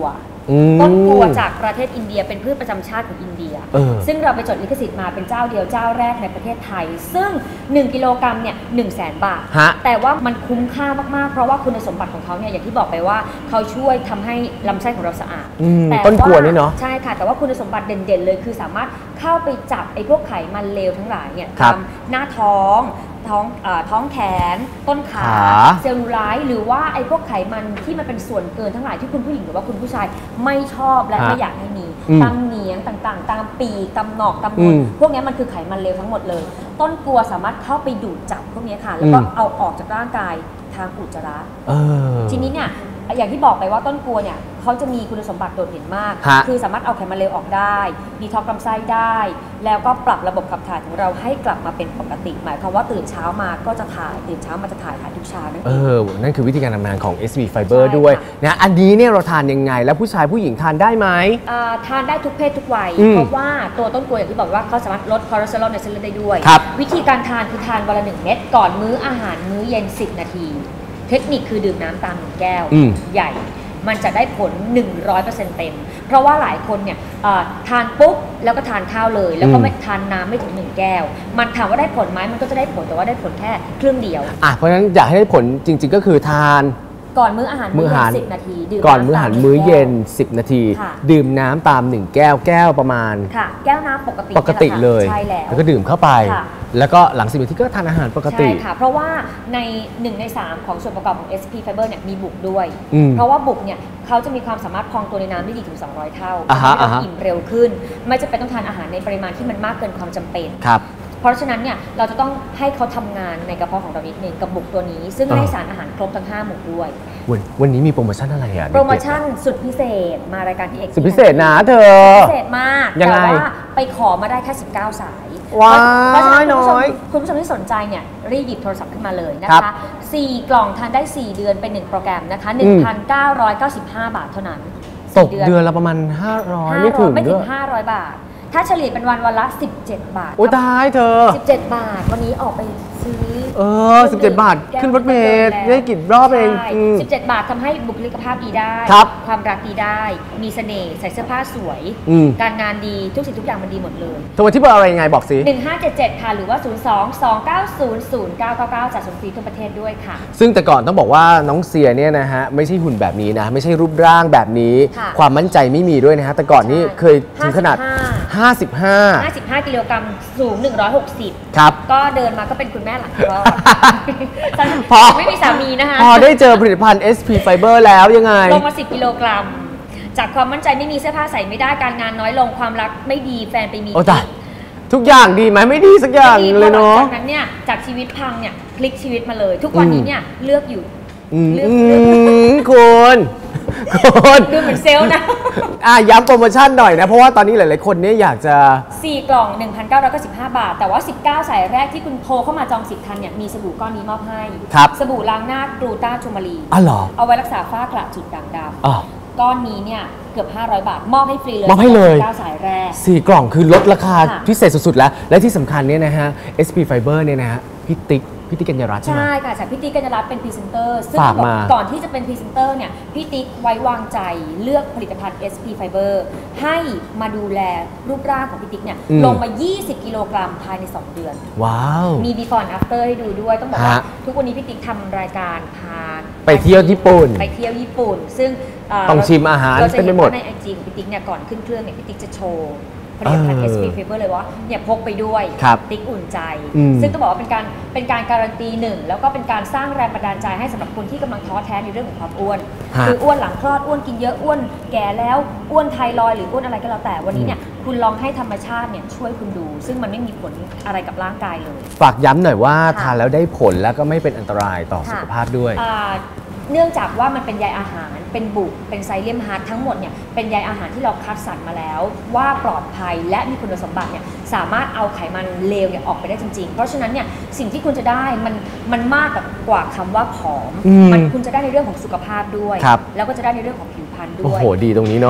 ต้นกัวจากประเทศอินเดียเป็นพืชประจำชาติของอินเดียซึ่งเราไปจดลิขสิทธิ์มาเป็นเจ้าเดียวเจ้าแรกในประเทศไทยซึ่งหนึ่งกิโลกรัมเนี่ยหนึ่งแสนบาทแต่ว่ามันคุ้มค่ามากๆเพราะว่าคุณสมบัติของเขาเนี่ยอย่างที่บอกไปว่าเขาช่วยทำให้ลำไส้ของเราสะอาดแต่ต้นกัวนี่เนาะใช่ค่ะแต่ว่าคุณสมบัติเด่นๆเลยคือสามารถเข้าไปจับไอ้พวกไขมันเลวทั้งหลายเนี่ยตามหน้าท้องท้องท้องแขนต้นขาเซลลูไลท์หรือว่าไอ้พวกไขมันที่มันเป็นส่วนเกินทั้งหลายที่คุณผู้หญิงหรือว่าคุณผู้ชายไม่ชอบและไม่อยากให้มีตามเหนียงต่างๆตามปีกตามหนอกตามบนพวกนี้มันคือไขมันเลวทั้งหมดเลยต้นกัวสามารถเข้าไปดูดจับพวกนี้ค่ะแล้วก็เอาออกจากร่างกายทางอุจจาระทีนี้เนี่ยอย่างที่บอกไปว่าต้นกัวเนี่ยเขาจะมีคุณสมบัติโดดเด่นมากคือสามารถเอาไขมันเลวออกได้ดีท็อกซ์ลำไส้ได้แล้วก็ปรับระบบขับถ่ายของเราให้กลับมาเป็นปกติหมายความว่าตื่นเช้ามาก็จะถ่ายตื่นเช้ามาจะถ่ายถ่ายทุกเช้านั่นเองเออนั่นคือวิธีการทำงานของ เอส บี Fiber ด้วยนะอันนี้เนี่ยเราทานยังไงแล้วผู้ชายผู้หญิงทานได้ไหมทานได้ทุกเพศทุกวัยเพราะว่าตัวต้นกัวอย่างที่บอกว่าเขาสามารถลดคอเลสเตอรอลในเส้นเลือดได้ด้วยวิธีการทานคือทานวันละหนึ่งเม็ดก่อนมื้ออาหารมื้อเย็นสิบนาทีเทคนิคคือดื่มน้ำตามหนึ่งแก้วใหญ่มันจะได้ผล หนึ่งร้อยเปอร์เซ็นต์ เต็มเพราะว่าหลายคนเนี่ยทานปุ๊บแล้วก็ทานข้าวเลยแล้วก็ไม่ทานน้ำไม่ถึงหนึ่งแก้วมันถามว่าได้ผลไหมมันก็จะได้ผลแต่ว่าได้ผลแค่ครึ่งเดียวอ่ะเพราะฉะนั้นอยากให้ได้ผลจริงๆก็คือทานก่อนมื้ออาหารมื้อเย็นสิบนาทีก่อนมื้ออาหารมื้อเย็นสิบนาทีดื่มน้ำตามหนึ่งแก้วแก้วประมาณค่ะแก้วน้ำปกติปกติเลยใช่แล้วแล้วก็ดื่มเข้าไปแล้วก็หลังสิบนาทีก็ทานอาหารปกติใช่ค่ะเพราะว่าในหนึ่งในสามของส่วนประกอบของ เอส พี Fiber เนี่ยมีบุกด้วยเพราะว่าบุกเนี่ยเขาจะมีความสามารถพองตัวในน้ำได้ดีถึงสองร้อยเท่าทำให้เราอิ่มเร็วขึ้นไม่จำเป็นต้องทานอาหารในปริมาณที่มันมากเกินความจำเป็นเพราะฉะนั้นเนี่ยเราจะต้องให้เขาทำงานในกระเพาะของเรานิดนึงกับบุกตัวนี้ซึ่งให้สารอาหารครบทั้งห้าหมู่ด้วยวันวันนี้มีโปรโมชั่นอะไรอ่ะโปรโมชั่นสุดพิเศษมารายการที่เอกสุดพิเศษนะเธอพิเศษมากแต่ว่าไปขอมาได้แค่สิบเก้าสายว้าเพราะฉะนั้นคุณผู้ชมยคุณผู้ชมที่สนใจเนี่ยรีบหยิบโทรศัพท์ขึ้นมาเลยนะคะสี่กล่องทานได้สี่เดือนเป็นหนึ่งโปรแกรมนะคะ หนึ่งพันเก้าร้อยเก้าสิบห้า บาทเท่านั้นตกเดือนละประมาณห้าร้อยไม่ถึงไม่ถึงห้าร้อยบาทถ้าเฉลี่ยเป็นวันวันละสิบเจ็ดบาทโอ้ตายเธอสิบเจ็ดบาทวันนี้ออกไปซื้อเออสิบเจ็ดบาทขึ้นรถเมล์ได้กี่รอบเองสิบเจ็ดบาททำให้บุคลิกภาพดีได้ความรักดีได้มีเสน่ห์ใส่เสื้อผ้าสวยการงานดีทุกสิ่งทุกอย่างมันดีหมดเลยโทรที่เบอร์อะไรยังไงบอกสิหนึ่งห้าเจ็ดเจ็ดค่ะหรือว่าศูนย์ สอง สอง เก้า ศูนย์ ศูนย์ เก้า เก้า เก้าจัดส่งฟรีทั่วประเทศด้วยค่ะซึ่งแต่ก่อนต้องบอกว่าน้องเซียเนี่ยนะฮะไม่ใช่หุ่นแบบนี้นะไม่ใช่รูปร่างแบบนี้ความมั่นใจไม่มีด้วยนะฮะแต่ก่อนนี้เคยถึงขนาดห้าสิบห้าห้าสิบห้ากิโลกรัมสูงหนึ่งร้อยหกสิบครับก็เดินมาก็เป็นคุณแม่หลังคลอดพอไม่มีสามีนะคะพอได้เจอผลิตภัณฑ์ เอส พี Fiber แล้วยังไงลงมาสิบกิโลกรัมจากความมั่นใจไม่มีเสื้อผ้าใส่ไม่ได้การงานน้อยลงความรักไม่ดีแฟนไปมีทุกอย่างดีไหมไม่ดีสักอย่างเลยเนาะจากนั้นเนี่ยจากชีวิตพังเนี่ยพลิกชีวิตมาเลยทุกวันนี้เนี่ยเลือกอยู่เลือกคุณคุณดูเหมือนเซลล์นะอ่ะย้ำโปรโมชั่นหน่อยนะเพราะว่าตอนนี้หลายๆคนเนี่ยอยากจะสี่กล่อง หนึ่งพันเก้าร้อยเก้าสิบห้า บาทแต่ว่าสิบเก้าสายแรกที่คุณโทรเข้ามาจองสิทธิ์ทันเนี่ยมีสบู่ก้อนนี้มอบให้สบู่ล้างหน้ากลูต้าชูมารีอ๋อเหรอเอาไว้รักษาฝ้ากระจุดด่างดำก้อนนี้เนี่ยเกือบห้าร้อยบาทมอบให้ฟรีเลยมอบให้เลยสิบเก้าสายแรกสี่กล่องคือลดราคาพิเศษสุดๆแล้วและที่สำคัญเนี่ยนะฮะ เอส พี Fiber เนี่ยนะฮะพี่ติ๊กพี่ติ๊กกัญญารัตน์ใช่ไหมใช่ค่ะจากพี่ติ๊กกัญญารัตน์เป็นพรีเซนเตอร์ซึ่งก่อนที่จะเป็นพรีเซนเตอร์เนี่ยพี่ติ๊กไว้วางใจเลือกผลิตภัณฑ์ เอส พี Fiber ให้มาดูแลรูปร่างของพี่ติ๊กเนี่ยลงมายี่สิบกิโลกรัมภายในสองเดือนว้าวมี before and after ให้ดูด้วยต้องบอกว่าทุกวันนี้พี่ติ๊กทำรายการพาไปเที่ยวญี่ปุ่นไปเที่ยวญี่ปุ่นซึ่งต้องชิมอาหารเต็มไปหมดในไอจีของพี่ติ๊กเนี่ยก่อนขึ้นเครื่องเนี่ยพี่ติ๊กจะโชว์ผลิตภัณฑ์ เอส พี Fiber เลยว่าเนี่ยพกไปด้วยติ๊กอุ่นใจซึ่งต้องบอกว่าเป็นการเป็นการการันตีหนึ่งแล้วก็เป็นการสร้างแรงบันดาลใจให้สำหรับคนที่กำลังท้อแท้ในเรื่องของความอ้วนคืออ้วนหลังคลอดอ้วนกินเยอะอ้วนแก่แล้วอ้วนไทรอยด์หรืออ้วนอะไรก็แล้วแต่วันนี้เนี่ยคุณลองให้ธรรมชาติเนี่ยช่วยคุณดูซึ่งมันไม่มีผลอะไรกับร่างกายเลยฝากย้ำหน่อยว่าทานแล้วได้ผลแล้วก็ไม่เป็นอันตรายต่อสุขภาพด้วยเนื่องจากว่ามันเป็นใยอาหารเป็นบุกเป็นไซเลียมฮาร์ดทั้งหมดเนี่ยเป็นใยอาหารที่เราคัดสรรมาแล้วว่าปลอดภัยและมีคุณสมบัติเนี่ยสามารถเอาไขมันเลวเนี่ยออกไปได้จริงๆเพราะฉะนั้นเนี่ยสิ่งที่คุณจะได้มันมันมากกว่าคำว่าผอมมันคุณจะได้ในเรื่องของสุขภาพด้วยแล้วก็จะได้ในเรื่องของผิวพรรณด้วยโอ้โหดีตรงนี้เนาะท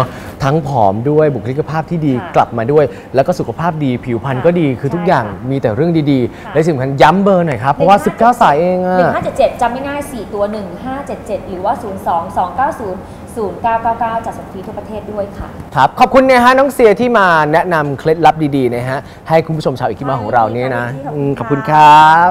ทั้งผอมด้วยบุคลิกภาพที่ดีกลับมาด้วยแล้วก็สุขภาพดีผิวพรรณก็ดีคือทุกอย่างมีแต่เรื่องดีๆและสิ่งสำคัญย้ำเบอร์หน่อยครับเพราะว่าสิบเก้าสายเองอะหนึ่งห้าเจ็ดเจ็ดจำไม่ง่ายสี่ตัวหนึ่งห้าเจ็ดเจ็ดหรือว่าศูนย์ สอง สอง เก้า ศูนย์ ศูนย์ เก้า เก้า เก้าจัดส่งฟรีทั่วประเทศด้วยค่ะครับขอบคุณนะฮะน้องเสียที่มาแนะนำเคล็ดลับดีๆนะฮะให้คุณผู้ชมชาวอิกิมาของเราเนี่ยนะขอบคุณครับ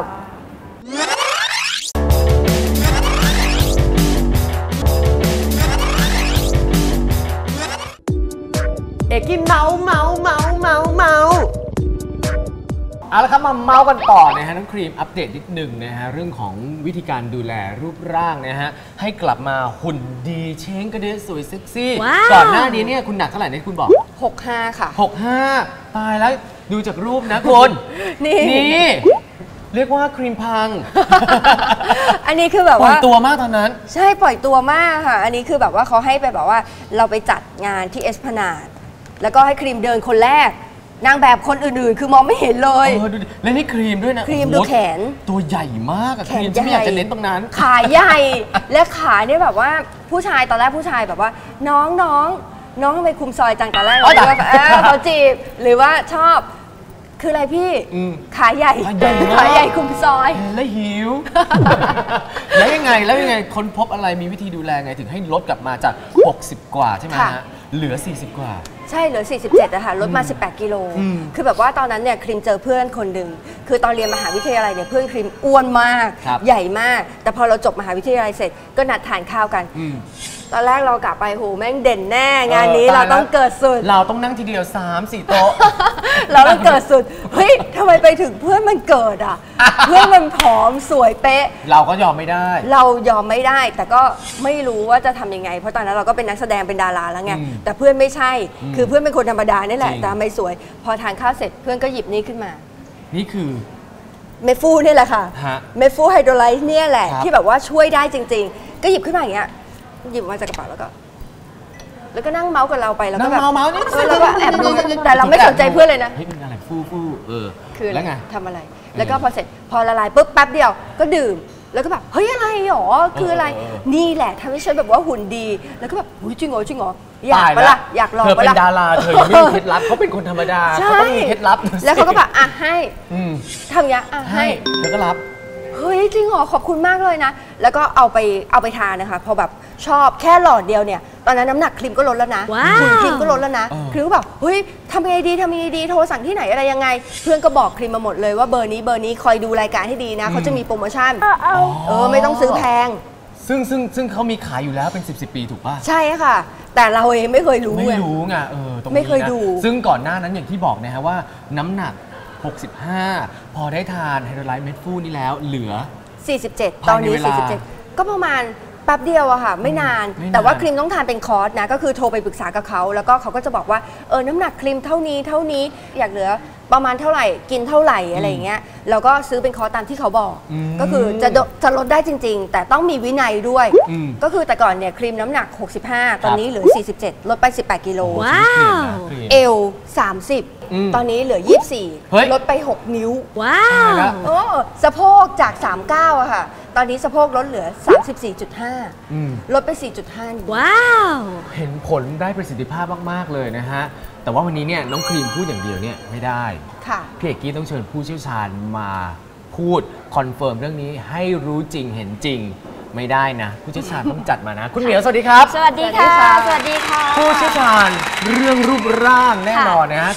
เอกกี้เมาเมาเมาเมาเมาเอาละครับมาเมาส์กันต่อนะฮะน้องครีมอัปเดตนิดหนึ่งนะฮะเรื่องของวิธีการดูแลรูปร่างนะฮะให้กลับมาหุ่นดีเช้งกระเดะสวยเซ็กซี่ก่อนหน้านี้เนี่ยคุณหนักเท่าไหร่เนี่ยคุณบอกหกสิบห้าค่ะหกสิบห้าตายแล้วดูจากรูปนะคุณนี่นี่เรียกว่าครีมพังอันนี้คือแบบว่าปล่อยตัวมากตอนนั้นใช่ปล่อยตัวมากค่ะอันนี้คือแบบว่าเขาให้ไปแบบว่าเราไปจัดงานที่เอสพนาดแล้วก็ให้ครีมเดินคนแรกนางแบบคนอื่นๆคือมองไม่เห็นเลยและนี่ครีมด้วยนะครีมดูแขนตัวใหญ่มากครีมไม่อยากจะเน้นตรงนั้นขาใหญ่และขาเนี่ยแบบว่าผู้ชายตอนแรกผู้ชายแบบว่าน้องน้องน้องทำไมคุมซอยจังตอนแรกเราคิดว่าเขาจีบหรือว่าชอบคืออะไรพี่ขาใหญ่ขาใหญ่คุมซอยแล้วหิวแล้วยังไงแล้วยังไงค้นพบอะไรมีวิธีดูแลไงถึงให้ลดกลับมาจากหกสิบกว่าใช่ไหมฮะเหลือสี่สิบกว่าใช่เหลือสี่สิบเจ็ดอะค่ะลดมาสิบแปดกิโลคือแบบว่าตอนนั้นเนี่ยครีมเจอเพื่อนคนหนึ่งคือตอนเรียนมหาวิทยาลัยเนี่ยเพื่อนครีมอ้วนมากใหญ่มากแต่พอเราจบมหาวิทยาลัยเสร็จก็นัดทานข้าวกันตอนแรกเรากลับไปโหแม่งเด่นแน่งานนี้เราต้องเกิดสุดเราต้องนั่งทีเดียว สาม สี่ โต๊ะเราต้องเกิดสุดเฮ้ยทำไมไปถึงเพื่อนมันเกิดอ่ะเพื่อนมันผอมสวยเป๊ะเราก็ยอมไม่ได้เรายอมไม่ได้แต่ก็ไม่รู้ว่าจะทำยังไงเพราะตอนนั้นเราก็เป็นนักแสดงเป็นดาราแล้วไงแต่เพื่อนไม่ใช่คือเพื่อนเป็นคนธรรมดานี่แหละแต่ไม่สวยพอทานข้าวเสร็จเพื่อนก็หยิบนี่ขึ้นมานี่คือเมฟูนี่แหละค่ะเมฟูไฮโดรไลซ์เนี่ยแหละที่แบบว่าช่วยได้จริงๆก็หยิบขึ้นมาอย่างเงี้ยหยิบมาจากกระเป๋าแล้วก็แล้วก็นั่งเมาส์กับเราไปแล้วก็แบบเมาส์นี่แล้วก็แอบดูแต่เราไม่สนใจเพื่อนเลยนะเฮ้ยมันอะไรฟูฟูเออคือแล้วไงทำอะไรแล้วก็พอเสร็จพอละลายปุ๊บแป๊บเดียวก็ดื่มแล้วก็แบบเฮ้ยอะไรหรอคืออะไรนี่แหละทำให้ฉันแบบว่าหุ่นดีแล้วก็แบบอุ้ยจริงเหรอจริงเหรออยากปะล่ะอยากลองปะล่ะเธอเป็นดาราเธอไม่มีเคล็ดลับเขาเป็นคนธรรมดาเขาต้องมีเคล็ดลับแล้วเขาก็แบบอ่ะให้ทำยังอ่ะให้เธอก็รับเฮ้ยจริงเหรอขอบคุณมากเลยนะแล้วก็เอาไปเอาไปทานนะคะพอแบบชอบแค่หลอดเดียวเนี่ยตอนนั้นน้ำหนักครีมก็ลดแล้วนะหุ่นครีมก็ลดแล้วนะครีมก็แบบเฮ้ยทำยังไงดีทำยังไงดีโทรสั่งที่ไหนอะไรยังไงเพื่อนก็บอกครีมมาหมดเลยว่าเบอร์นี้เบอร์นี้คอยดูรายการให้ดีนะเขาจะมีโปรโมชั่นเออไม่ต้องซื้อแพงซึ่งซึ่งซึ่งเขามีขายอยู่แล้วเป็นสิบสิบปีถูกป่ะใช่ค่ะแต่เราเองไม่เคยรู้ไม่รู้ไงเออตรงนี้ไม่เคยดูซึ่งก่อนหน้านั้นอย่างที่บอกนะฮะว่าน้ำหนักหกสิบห้าพอได้ทานไฮโดรไลท์เม็ดฟูนี่แล้วเหลือสี่สิบเจ็ดตอนนี้สี่สิบเจ็ดก็ประมาณแป๊บเดียวอะค่ะไม่นานแต่ว่าครีมต้องทานเป็นคอร์สนะก็คือโทรไปปรึกษากับเขาแล้วก็เขาก็จะบอกว่าเออน้ำหนักครีมเท่านี้เท่านี้อยากเหลือประมาณเท่าไหร่กินเท่าไหร่อะไรอย่างเงี้ยเราก็ซื้อเป็นคอร์สตามที่เขาบอกก็คือจะจะลดได้จริงๆแต่ต้องมีวินัยด้วยก็คือแต่ก่อนเนี่ยครีมน้ำหนักหกสิบห้าตอนนี้เหลือสี่สิบเจ็ดลดไปสิบแปดกิโลว้าวเอวสามสิบตอนนี้เหลือยี่สิบสี่ลดไปหกนิ้วว้าวโอ้สะโพกจากสามสิบเก้าอะค่ะตอนนี้สะโพกลดเหลือ สามสิบสี่จุดห้า ลดไป สี่จุดห้าว้าวเห็นผลได้ประสิทธิภาพมากๆเลยนะฮะแต่ว่าวันนี้เนี่ยน้องครีมพูดอย่างเดียวเนี่ยไม่ได้ค่ะพี่เอกกี้ต้องเชิญผู้เชี่ยวชาญมาพูดคอนเฟิร์มเรื่องนี้ให้รู้จริงเห็นจริงไม่ได้นะผู้เชี่ยวชาญต้องจัดมานะคุณเหมียวสวัสดีครับสวัสดีค่ะสวัสดีค่ะผู้เชี่ยวชาญเรื่องรูปร่างแน่นอนนะฮะ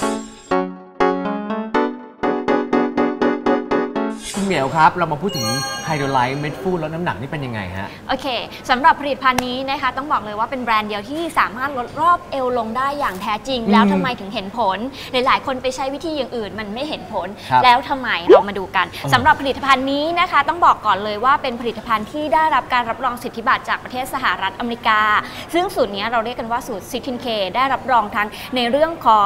เหมียวครับเรามาพูดถึงไฮโดรไลท์เม็ดฟูลดน้ำหนักนี่เป็นยังไงฮะโอเคสำหรับผลิตภัณฑ์นี้นะคะต้องบอกเลยว่าเป็นแบรนด์เดียวที่สามารถลดรอบเอวลงได้อย่างแท้จริงแล้วทำไมถึงเห็นผลหลายๆคนไปใช้วิธีอย่างอื่นมันไม่เห็นผลแล้วทำไมเรามาดูกันสำหรับผลิตภัณฑ์นี้นะคะต้องบอกก่อนเลยว่าเป็นผลิตภัณฑ์ที่ได้รับการรับรองสิทธิบัตรจากประเทศสหรัฐอเมริกาซึ่งสูตรนี้เราเรียกกันว่าสูตร ซิกสตีน เค ได้รับรองทั้งในเรื่องของ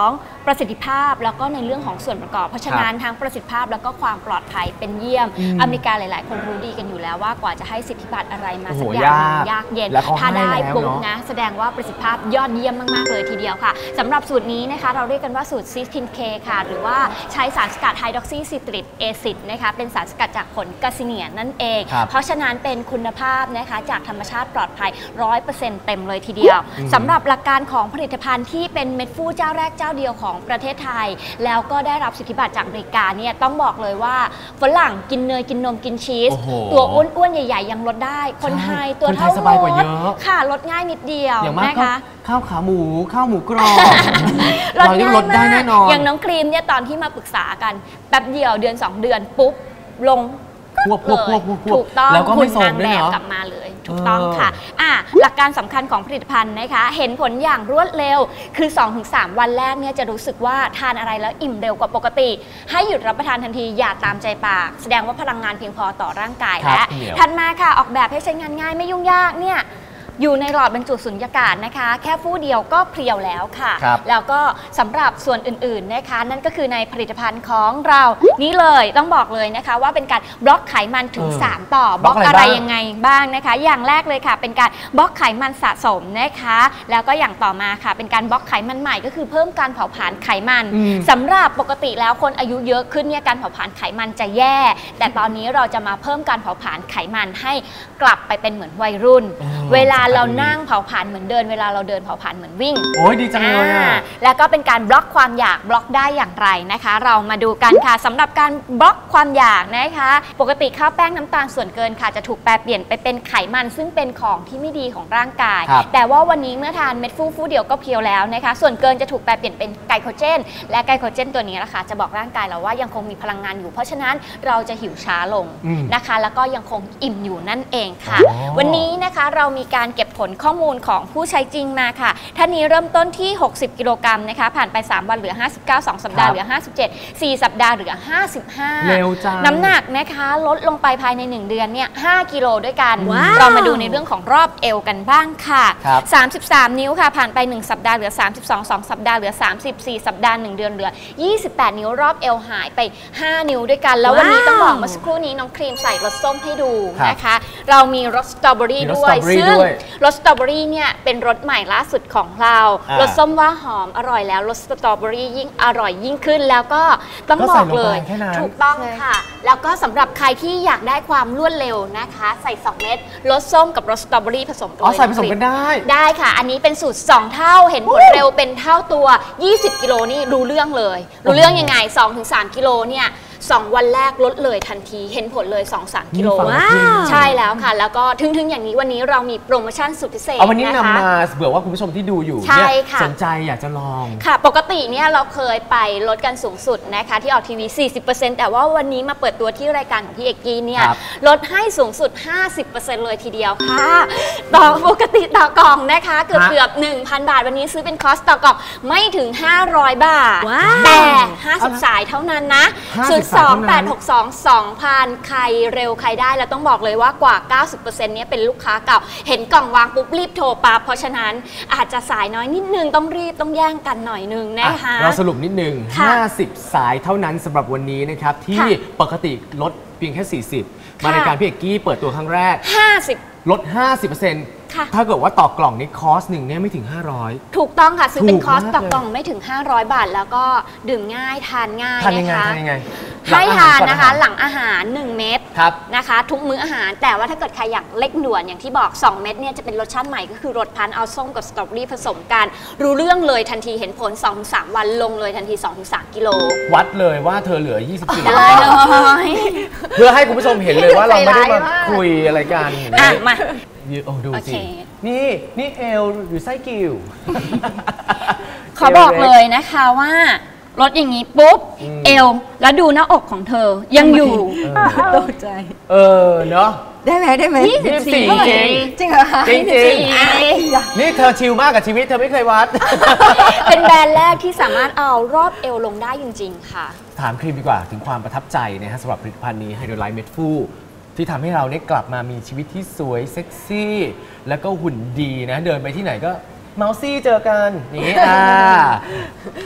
ประสิทธิภาพแล้วก็ในเรื่องของส่วนประกอบเพราะฉะนั้นทั้งประสิทธิภาพแล้วก็ความปลอดภัยเป็นเยี่ยมอเมริกาหลายๆคนรู้ดีกันอยู่แล้วว่ากว่าจะให้สิทธิบัตรอะไรมาสักอย่างยากเย็นถ้าได้ปุ๊บนะแสดงว่าประสิทธิภาพยอดเยี่ยมมากๆเลยทีเดียวค่ะสำหรับสูตรนี้นะคะเราเรียกกันว่าสูตรซิสตินเคค่ะหรือว่าใช้สารสกัดไฮดรอกซีซิตริกแอซิดนะคะเป็นสารสกัดจากผลกาซิเนียนั่นเองเพราะฉะนั้นเป็นคุณภาพนะคะจากธรรมชาติปลอดภัย ร้อยเปอร์เซ็นต์ เต็มเลยทีเดียวสำหรับหลักการของผลิตภัณฑ์ที่เป็นเม็ดฟูเจ้าแรกเจ้าเดียวของประเทศไทยแล้วก็ได้รับสิทธิบัตรจากอเมริกาเนี่ยต้องบอกเลยว่าฝรั่งกินเนยกินนมกินชีสตัวอ้วนๆใหญ่ๆยังลดได้คนไทยตัวเท่ามดค่ะลดง่ายนิดเดียวนะคะข้าวขาหมูข้าวหมูกรอบเรายังลดได้แน่นอนอย่างน้องครีมเนี่ยตอนที่มาปรึกษากันแป๊บเดียวเดือนสองเดือนปุ๊บลงพวกพวกพวกพวกถูกต้องแล้วก็ไม่ส่งด้วยเนาะกลับมาเลยถูกต้องค่ะอ่ะหลักการสำคัญของผลิตภัณฑ์นะคะเห็นผลอย่างรวดเร็วคือ สองถึงสาม วันแรกเนี่ยจะรู้สึกว่าทานอะไรแล้วอิ่มเร็วกว่าปกติให้หยุดรับประทานทันทีอย่าตามใจปากแสดงว่าพลังงานเพียงพอต่อร่างกายและถัดมาค่ะออกแบบให้ใช้งานง่ายไม่ยุ่งยากเนี่ยอยู่ในหลอดบรรจุสุญญากาศนะคะแค่ฟู่เดียวก็เพรียวแล้วค่ะแล้วก็สำหรับส่วนอื่นๆนะคะนั่นก็คือในผลิตภัณฑ์ของเรานี่เลยต้องบอกเลยนะคะว่าเป็นการบล็อกไขมันถึงสามต่อบล็อกอะไรยังไงบ้างนะคะอย่างแรกเลยค่ะเป็นการบล็อกไขมันสะสมนะคะแล้วก็อย่างต่อมาค่ะเป็นการบล็อกไขมันใหม่ก็คือเพิ่มการเผาผลาญไขมันสำหรับปกติแล้วคนอายุเยอะขึ้นเนี่ยการเผาผลาญไขมันจะแย่แต่ตอนนี้เราจะมาเพิ่มการเผาผลาญไขมันให้กลับไปเป็นเหมือนวัยรุ่นเวลาเรานั่งเผาผลาญเหมือนเดินเวลาเราเดินเผาผลาญเหมือนวิ่งโอ้ยดีจังเลยอ่ะแล้วก็เป็นการบล็อกความอยากบล็อกได้อย่างไรนะคะเรามาดูกันค่ะสำหรับการบล็อกความอยากนะคะปกติข้าวแป้งน้ำตาลส่วนเกินค่ะจะถูกแปรเปลี่ยนไปเป็นไขมันซึ่งเป็นของที่ไม่ดีของร่างกายแต่ว่าวันนี้เมื่อทานเม็ดฟูฟูเดียวก็เพียวแล้วนะคะส่วนเกินจะถูกแปรเปลี่ยนเป็นไกลโคเจนและไกลโคเจนตัวนี้นะคะจะบอกร่างกายเราว่ายังคงมีพลังงานอยู่เพราะฉะนั้นเราจะหิวช้าลงนะคะแล้วก็ยังคงอิ่มอยู่นั่นเองค่ะวันนี้นะคะเรามีการเก็บผลข้อมูลของผู้ใช้จริงมาค่ะท่านนี้เริ่มต้นที่หกสิบกิโลกรัมนะคะผ่านไปสามวันเหลือห้าสิบเก้า สองสัปดาห์เหลือห้าสิบเจ็ด สี่สัปดาห์เหลือห้าสิบห้าเร็วจังน้ำหนักนะคะลดลงไปภายในหนึ่งเดือนเนี่ยห้ากิโลด้วยกันเรามาดูในเรื่องของรอบเอวกันบ้างค่ะสามสิบสามนิ้วค่ะผ่านไปหนึ่งสัปดาห์เหลือสามสิบสอง สองสัปดาห์เหลือสามสิบสี่สัปดาห์หนึ่งเดือนเหลือยี่สิบแปดนิ้วรอบเอวหายไปห้านิ้วด้วยกันแล้ววันนี้ต้องบอกเมื่อสักครู่นี้น้องครีมใส่รสส้มให้ดูนะคะเรามีรสสตรอเบอรี่ด้วยซึ่งรสสตรอเบอรี่เนี่ยเป็นรสใหม่ล่าสุดของเรารสส้มว่าหอมอร่อยแล้วรสสตรอเบอรี่ยิ่งอร่อยยิ่งขึ้นแล้วก็ต้องบอกเลยถูกต้องค่ะแล้วก็สำหรับใครที่อยากได้ความรวดเร็วนะคะใส่สองเม็ดรสส้มกับรสสตรอเบอรี่ผสมกันอ๋อใส่ผสมกันได้ได้ค่ะอันนี้เป็นสูตรสองเท่าเห็นผลเร็วเป็นเท่าตัวยี่สิบกิโลนี่รู้เรื่องเลยรู้เรื่องยังไง สองถึงสาม กิโลเนี่ยสองวันแรกลดเลยทันทีเห็นผลเลย สองถึงสาม กิโลใช่แล้วค่ะแล้วก็ถึงๆอย่างนี้วันนี้เรามีโปรโมชั่นสุดพิเศษเอาวันนี้นำมาเผื่อว่าคุณผู้ชมที่ดูอยู่เนี่ยสนใจอยากจะลองค่ะปกติเนี่ยเราเคยไปลดกันสูงสุดนะคะที่ออกทีวี สี่สิบเปอร์เซ็นต์ แต่ว่าวันนี้มาเปิดตัวที่รายการของพี่เอกกี้เนี่ยลดให้สูงสุด ห้าสิบเปอร์เซ็นต์ เลยทีเดียวค่ะต่อปกติต่อกล่องนะคะเกือบเกือบ หนึ่งพัน บาทวันนี้ซื้อเป็นคอสต่อกล่องไม่ถึงห้าร้อยบาทแต่ห้าสิบสายเท่านั้นนะศูนย์ สอง แปด หก สอง สองพัน ใครเร็วใครได้แล้วต้องบอกเลยว่ากว่า เก้าสิบเปอร์เซ็นต์ เนี้ยเป็นลูกค้าเก่าเห็นกล่องวางปุ๊บรีบโทรปั๊บเพราะฉะนั้นอาจจะสายน้อยนิดนึงต้องรีบต้องแย่งกันหน่อยนึงนะคะเราสรุปนิดนึงห้าสิบสายเท่านั้นสำหรับวันนี้นะครับที่ปกติลดเพียงแค่สี่สิบมารายการพี่เอกกี้เปิดตัวครั้งแรกห้าสิบลด ห้าสิบเปอร์เซ็นต์ ถ้าเกิดว่าต่อกล่องนี้คอสหนึ่งเนี่ยไม่ถึงห้าร้อยถูกต้องค่ะซื้อเป็นคอสต่อกล่องไม่ถึงห้าร้อยบาทแล้วก็ดื่มง่ายทานง่ายทานยังไงทานยังไงให้ทานนะคะหลังอาหารหนึ่งเม็ดนะคะทุกมื้ออาหารแต่ว่าถ้าเกิดใครอยากเล็กด่วนอย่างที่บอกสองเม็ดเนี่ยจะเป็นรสชาติใหม่ก็คือรสพันธุ์เอาส้มกับสตรอเบอรี่ผสมกันรู้เรื่องเลยทันทีเห็นผล สองถึงสาม วันลงเลยทันที สองถึงสาม กิโลวัดเลยว่าเธอเหลือยี่สิบกิโลได้เลยเพื่อให้คุณผู้ชมเห็นเลยว่าเราไม่ได้มาคุยอะไรกันมาโอ้ดูสินี่นี่เอลหรือไส้กิ่วขอบอกเลยนะคะว่าลดอย่างนี้ปุ๊บเอวแล้วดูหน้าอกของเธอยังอยู่ตกใจเออเนาะได้ไหมได้ไหมยี่สิบสี่จริงจริงเหรอจริงจริงนี่เธอชิลมากกับชีวิตเธอไม่เคยวัดเป็นแบรนด์แรกที่สามารถเอารอบเอวลงได้จริงๆค่ะถามครีมดีกว่าถึงความประทับใจนะฮะสำหรับผลิตภัณฑ์นี้ไฮโดรไลท์เม็ดฟูที่ทำให้เราได้กลับมามีชีวิตที่สวยเซ็กซี่แล้วก็หุ่นดีนะเดินไปที่ไหนก็เมาซี่เจอกันอย่างนี้อ่าก็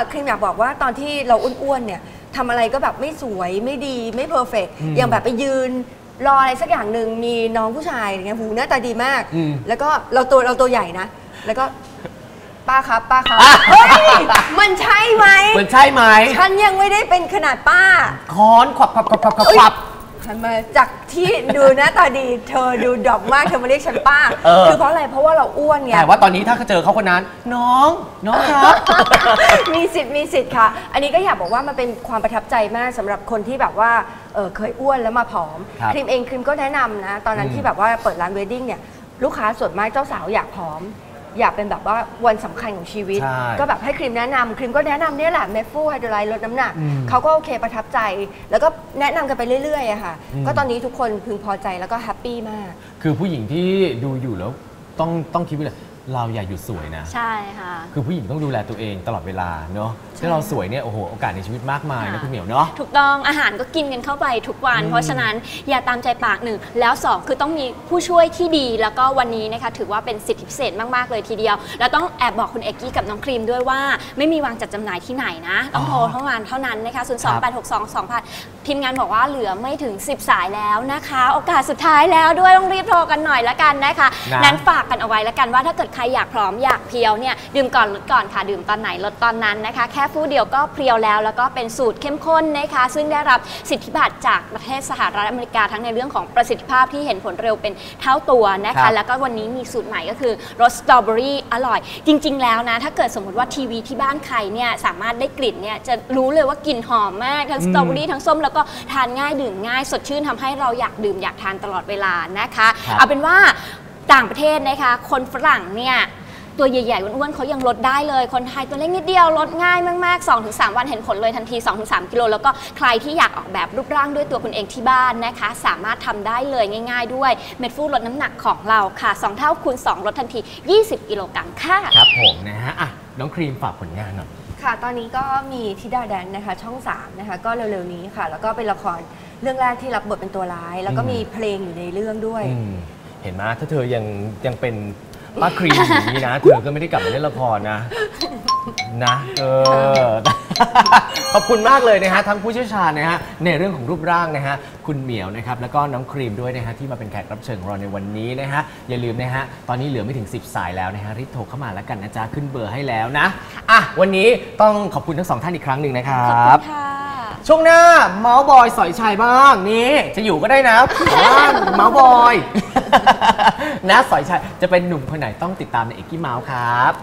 ครีมอยากบอกว่าตอนที่เราอ้วนๆเนี่ยทำอะไรก็แบบไม่สวยไม่ดีไม่เพอร์เฟกต์อย่างแบบไปยืนรออะไรสักอย่างหนึ่งมีน้องผู้ชายอย่างเงี้ยหูหน้าตาดีมากแล้วก็เราตัวเราตัวใหญ่นะแล้วก็ป้าครับป้าครับเฮ้ยมันใช่ไหมมันใช่ไหมฉันยังไม่ได้เป็นขนาดป้าค้อนขวับขวับขวับขวับขวับมาจากที่ดูหน้าตาดีเธอดูดรอปมากเธอมาเรียกฉันป้าคือเพราะอะไรเพราะว่าเราอ้วนไงแต่ว่าตอนนี้ถ้าเจอเขาคนนั้นน้องน้องครับมีสิทธิ์มีสิทธิ์ค่ะอันนี้ก็อยากบอกว่ามันเป็นความประทับใจมากสำหรับคนที่แบบว่าเออเคยอ้วนแล้วมาผอมครีมเองครีมก็แนะนำนะตอนนั้นที่แบบว่าเปิดร้านเวดดิ้งเนี่ยลูกค้าส่วนมากเจ้าสาวอยากผอมอยากเป็นแบบว่าวันสำคัญของชีวิตก็แบบให้ครีมแนะนำครีมก็แนะนำเนี่ยแหละเมฟูไฮโดรไลท์ลดน้ำหนักเขาก็โอเคประทับใจแล้วก็แนะนำกันไปเรื่อยๆอะค่ะก็ตอนนี้ทุกคนพึงพอใจแล้วก็แฮปปี้มากคือผู้หญิงที่ดูอยู่แล้วต้องต้องคิดไว้เลยเราอย่าหยุดสวยนะใช่ค่ะคือผู้หญิงต้องดูแลตัวเองตลอดเวลาเนาะถ้าเราสวยเนี่ยโอ้โหโอกาสในชีวิตมากมายนะคุณเหมียวเนาะถูกต้องอาหารก็กินกันเข้าไปทุกวันเพราะฉะนั้นอย่าตามใจปากหนึ่งแล้วสองคือต้องมีผู้ช่วยที่ดีแล้วก็วันนี้นะคะถือว่าเป็นสิทธิพิเศษมากๆเลยทีเดียวแล้วต้องแอบบอกคุณเอกกี้กับน้องครีมด้วยว่าไม่มีวางจัดจำหน่ายที่ไหนนะต้องโทรเท่านั้นเท่านั้นนะคะศูนย์ สอง แปด หก สอง สอง พันทีมงานบอกว่าเหลือไม่ถึงสิบสายแล้วนะคะโอกาสสุดท้ายแล้วด้วยต้องรีบโทรกันหน่อยละกันนะคะนั้นฝากกันเอาไว้ละกันว่าถ้าเกิดใครอยากพร้อมอยากเพียวเนี่ยดื่มก่อนลดก่อนค่ะดื่มตอนไหนลดตอนนั้นนะคะแค่ฟู่เดียวก็เพรียวแล้วแล้วก็เป็นสูตรเข้มข้นนะคะซึ่งได้รับสิทธิบัตรจากประเทศสหรัฐอเมริกาทั้งในเรื่องของประสิทธิภาพที่เห็นผลเร็วเป็นเท่าตัวนะคะแล้วก็วันนี้มีสูตรใหม่ก็คือรสสตรอเบอรี่อร่อยจริงๆแล้วนะถ้าเกิดสมมติว่าทีวีที่บ้านใครเนี่ยสามารถได้กลิ่นเนี่ยจะรู้เลยว่ากลิ่นหอมมากทั้งสตรอเบอรี่ทั้งส้มแล้วก็ทานง่ายดื่มง่ายสดชื่นทำให้เราอยากดื่มอยากทานตลอดเวลานะคะเอาเป็นว่าต่างประเทศนะคะคนฝรั่งเนี่ยตัวใหญ่ๆอ้วนๆเขายังลดได้เลยคนไทยตัวเล็กนิดเดียวลดง่ายมากๆ สองถึงสาม วันเห็นผลเลยทันที สองถึงสาม กิโลแล้วก็ใครที่อยากออกแบบรูปร่างด้วยตัวคุณเองที่บ้านนะคะสามารถทำได้เลยง่ายๆด้วยเม็ดฟูลดน้ำหนักของเราค่ะสองเท่าคูณสองลดทันทียี่สิบกิโลกรัมค่ะครับผมนะฮะอ่ะน้องครีมฝากผลงานหน่อยค่ะตอนนี้ก็มีธิดาแดนนะคะช่องสามนะคะก็เร็วๆนี้ค่ะแล้วก็เป็นละครเรื่องแรกที่รับบทเป็นตัวร้ายแล้วก็มีเพลงอยู่ในเรื่องด้วยเห็นไหมถ้าเธอยังยังเป็นป้าครีมอย่างนี้นะเธอก็ไม่ได้กลับมาเล่นละครนะนะเออขอบคุณมากเลยนะฮะทั้งผู้เชี่ยวชาญนะฮะในเรื่องของรูปร่างนะฮะคุณเหมียวนะครับแล้วก็น้องครีมด้วยนะฮะที่มาเป็นแขกรับเชิญของเราในวันนี้นะฮะอย่าลืมนะฮะตอนนี้เหลือไม่ถึงสิบสายแล้วนะฮะรีบโทรเข้ามาแล้วกันนะจ๊ะขึ้นเบอร์ให้แล้วนะอ่ะวันนี้ต้องขอบคุณทั้งสองท่านอีกครั้งหนึ่งนะครับช่วงหน้าเมาส์บอยสอยชัยบ้างนี่จะอยู่ก็ได้นะว่าเมาส์บอยนะสอยชัยจะเป็นหนุ่มคนไหนต้องติดตามในเอกกี้เมาส์ครับ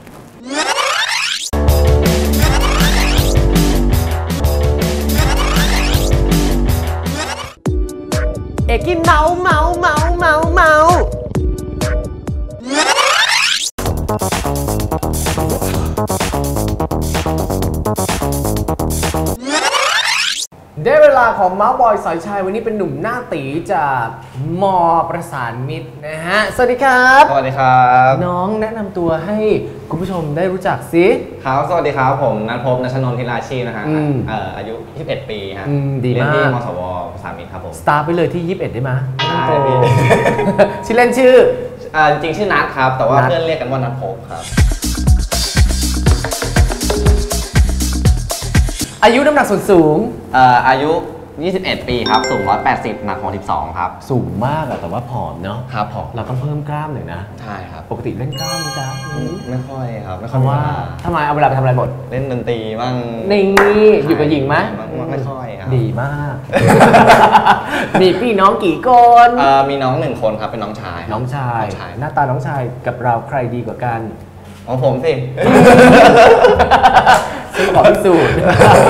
เอกกี้เมาส์เมาส์เมาส์เมาส์เมาส์ได้เวลาของเมาส์บอยสอยชัยวันนี้เป็นหนุ่มหน้าตีจากมอประสานมิตรนะฮะสวัสดีครับสวัสดีครับน้องแนะนำตัวให้คุณผู้ชมได้รู้จักสิครับสวัสดีครับผมณัฐภพ ณชนนท์ ธีราชีพนะฮะอายุยี่สิบเอ็ดปีฮะดีมากเรียนที่มสวประสานมิตรครับผมสตาร์ทไปเลยที่ยี่สิบเอ็ดได้ไหมได้ชื่อเล่นชื่อจริงชื่อนัทครับแต่ว่าเพื่อนเรียกกันว่าณัฐภพครับอายุน้ำหนักส่วนสูงอายุยี่สิบเอ็ดปีครับสูงหนึ่งร้อยแปดสิบหนักหกสิบสองครับสูงมากอะแต่ว่าผอมเนาะครับผอมเราต้องเพิ่มกล้ามหน่อยนะใช่ครับปกติเล่นกล้ามไหมจ๊ะไม่ค่อยครับไม่ค่อยว่าทำไมเอาเวลาไปทำอะไรหมดเล่นดนตรีบ้างนี่อยู่กับหญิงไหมไม่ค่อยครับดีมากมีพี่น้องกี่คนมีน้องหนึ่งคนครับเป็นน้องชายน้องชายหน้าตาน้องชายกับเราใครดีกว่ากันของผมสิซึ่งขอพิสูจน์